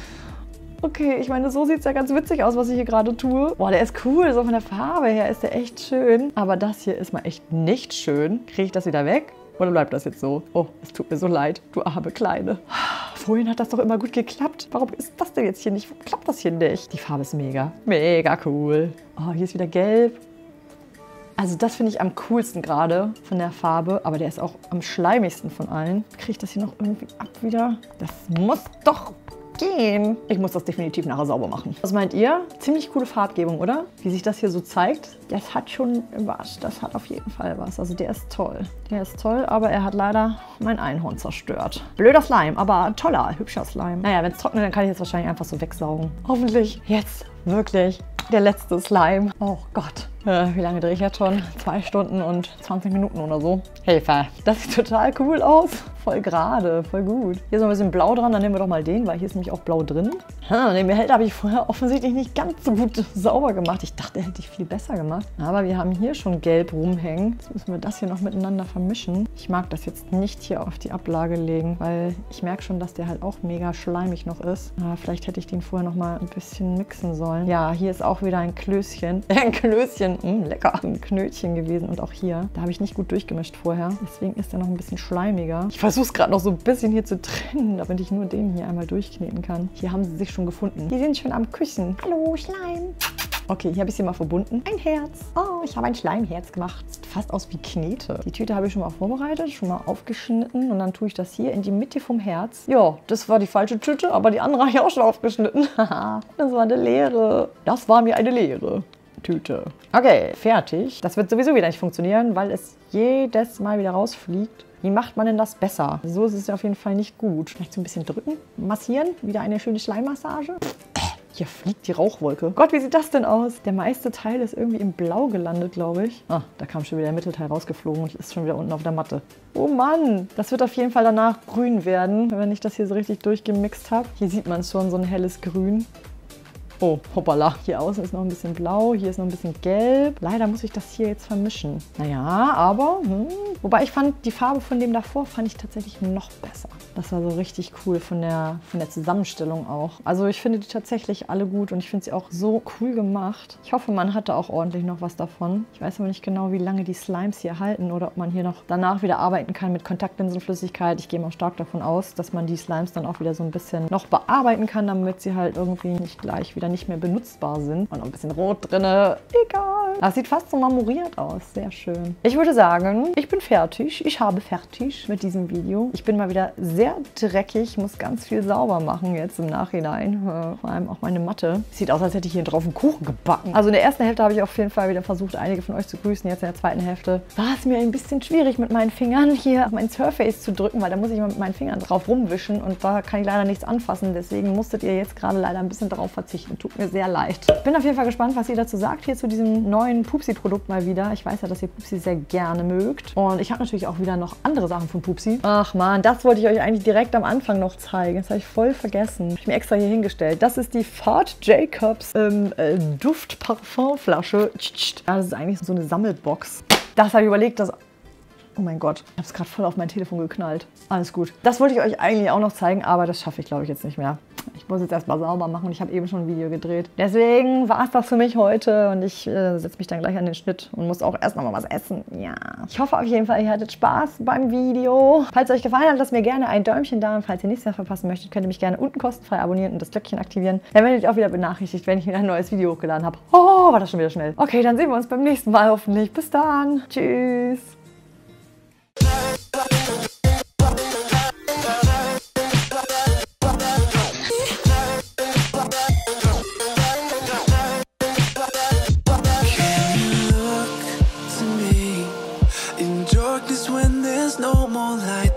Okay, ich meine, so sieht es ja ganz witzig aus, was ich hier gerade tue. Boah, der ist cool, so von der Farbe her ist der echt schön. Aber das hier ist mal echt nicht schön. Kriege ich das wieder weg? Oder bleibt das jetzt so? Oh, es tut mir so leid, du arme Kleine. Vorhin hat das doch immer gut geklappt. Warum ist das denn jetzt hier nicht? Warum klappt das hier nicht? Die Farbe ist mega. Mega cool. Oh, hier ist wieder gelb. Also das finde ich am coolsten gerade von der Farbe. Aber der ist auch am schleimigsten von allen. Kriege ich das hier noch irgendwie ab wieder? Das muss doch gehen. Ich muss das definitiv nachher sauber machen. Was meint ihr? Ziemlich coole Farbgebung, oder? Wie sich das hier so zeigt. Das hat schon was. Das hat auf jeden Fall was. Also der ist toll. Der ist toll, aber er hat leider mein Einhorn zerstört. Blöder Slime, aber toller, hübscher Slime. Naja, wenn es trocknet, dann kann ich jetzt wahrscheinlich einfach so wegsaugen. Hoffentlich jetzt wirklich der letzte Slime. Oh Gott. Wie lange drehe ich jetzt schon? 2 Stunden und 20 Minuten oder so. Hilfe. Das sieht total cool aus. Voll gerade, voll gut. Hier ist noch ein bisschen blau dran, dann nehmen wir doch mal den, weil hier ist nämlich auch blau drin. Den Behälter habe ich vorher offensichtlich nicht ganz so gut sauber gemacht. Ich dachte, hätte ich viel besser gemacht. Aber wir haben hier schon gelb rumhängen. Jetzt müssen wir das hier noch miteinander vermischen. Ich mag das jetzt nicht hier auf die Ablage legen, weil ich merke schon, dass der halt auch mega schleimig noch ist. Aber vielleicht hätte ich den vorher noch mal ein bisschen mixen sollen. Ja, hier ist auch wieder ein Klößchen. Ein Klößchen. Lecker. Ein Knötchen gewesen. Und auch hier. Da habe ich nicht gut durchgemischt vorher. Deswegen ist er noch ein bisschen schleimiger. Ich versuche es gerade noch so ein bisschen hier zu trennen, damit ich nur den hier einmal durchkneten kann. Hier haben sie sich schon gefunden. Die sind schon am Küssen. Hallo, Schleim. Okay, hier habe ich sie mal verbunden. Ein Herz. Oh, ich habe ein Schleimherz gemacht. Sieht fast aus wie Knete. Die Tüte habe ich schon mal vorbereitet, schon mal aufgeschnitten. Und dann tue ich das hier in die Mitte vom Herz. Ja, das war die falsche Tüte, aber die andere habe ich auch schon aufgeschnitten. Haha, das war eine leere. Das war mir eine leere Tüte. Okay, fertig. Das wird sowieso wieder nicht funktionieren, weil es jedes Mal wieder rausfliegt. Wie macht man denn das besser? So ist es auf jeden Fall nicht gut. Vielleicht so ein bisschen drücken, massieren. Wieder eine schöne Schleimmassage. Hier fliegt die Rauchwolke. Gott, wie sieht das denn aus? Der meiste Teil ist irgendwie im Blau gelandet, glaube ich. Ah, da kam schon wieder der Mittelteil rausgeflogen und ist schon wieder unten auf der Matte. Oh Mann, das wird auf jeden Fall danach grün werden, wenn ich das hier so richtig durchgemixt habe. Hier sieht man schon so ein helles Grün. Oh, hoppala. Hier außen ist noch ein bisschen blau, hier ist noch ein bisschen gelb. Leider muss ich das hier jetzt vermischen. Naja, aber, wobei ich fand, die Farbe von dem davor fand ich tatsächlich noch besser. Das war so richtig cool von der Zusammenstellung auch. Also ich finde die tatsächlich alle gut und ich finde sie auch so cool gemacht. Ich hoffe, man hatte auch ordentlich noch was davon. Ich weiß aber nicht genau, wie lange die Slimes hier halten oder ob man hier noch danach wieder arbeiten kann mit Kontaktlinsenflüssigkeit. Ich gehe mal stark davon aus, dass man die Slimes dann auch wieder so ein bisschen noch bearbeiten kann, damit sie halt irgendwie nicht gleich wieder nicht mehr benutzbar sind. Und noch ein bisschen Rot drin. Egal. Das sieht fast so marmoriert aus. Sehr schön. Ich würde sagen, ich bin fertig. Ich habe fertig mit diesem Video. Ich bin mal wieder sehr dreckig. Muss ganz viel sauber machen jetzt im Nachhinein. Vor allem auch meine Matte. Sieht aus, als hätte ich hier drauf einen Kuchen gebacken. Also in der ersten Hälfte habe ich auf jeden Fall wieder versucht, einige von euch zu grüßen. Jetzt in der zweiten Hälfte war es mir ein bisschen schwierig, mit meinen Fingern hier auf mein Surface zu drücken, weil da muss ich mal mit meinen Fingern drauf rumwischen und da kann ich leider nichts anfassen. Deswegen musstet ihr jetzt gerade leider ein bisschen darauf verzichten. Tut mir sehr leid. Ich bin auf jeden Fall gespannt, was ihr dazu sagt hier zu diesem neuen Pupsi-Produkt mal wieder. Ich weiß ja, dass ihr Pupsi sehr gerne mögt. Und ich habe natürlich auch wieder noch andere Sachen von Pupsi. Ach man, das wollte ich euch eigentlich direkt am Anfang noch zeigen. Das habe ich voll vergessen. Habe ich mir extra hier hingestellt. Das ist die Fort Jacobs Duft-Parfumflasche. Ja, das ist eigentlich so eine Sammelbox. Das habe ich überlegt, dass... Oh mein Gott, ich habe es gerade voll auf mein Telefon geknallt. Alles gut. Das wollte ich euch eigentlich auch noch zeigen, aber das schaffe ich, glaube ich, jetzt nicht mehr. Ich muss jetzt erstmal sauber machen und ich habe eben schon ein Video gedreht. Deswegen war es das für mich heute und ich setze mich dann gleich an den Schnitt und muss auch erst noch mal was essen. Ja. Ich hoffe auf jeden Fall, ihr hattet Spaß beim Video. Falls es euch gefallen hat, lasst mir gerne ein Däumchen da und falls ihr nichts mehr verpassen möchtet, könnt ihr mich gerne unten kostenfrei abonnieren und das Glöckchen aktivieren. Dann werdet ihr auch wieder benachrichtigt, wenn ich wieder ein neues Video hochgeladen habe. Oh, war das schon wieder schnell. Okay, dann sehen wir uns beim nächsten Mal hoffentlich. Bis dann. Tschüss. Darkness when there's no more light.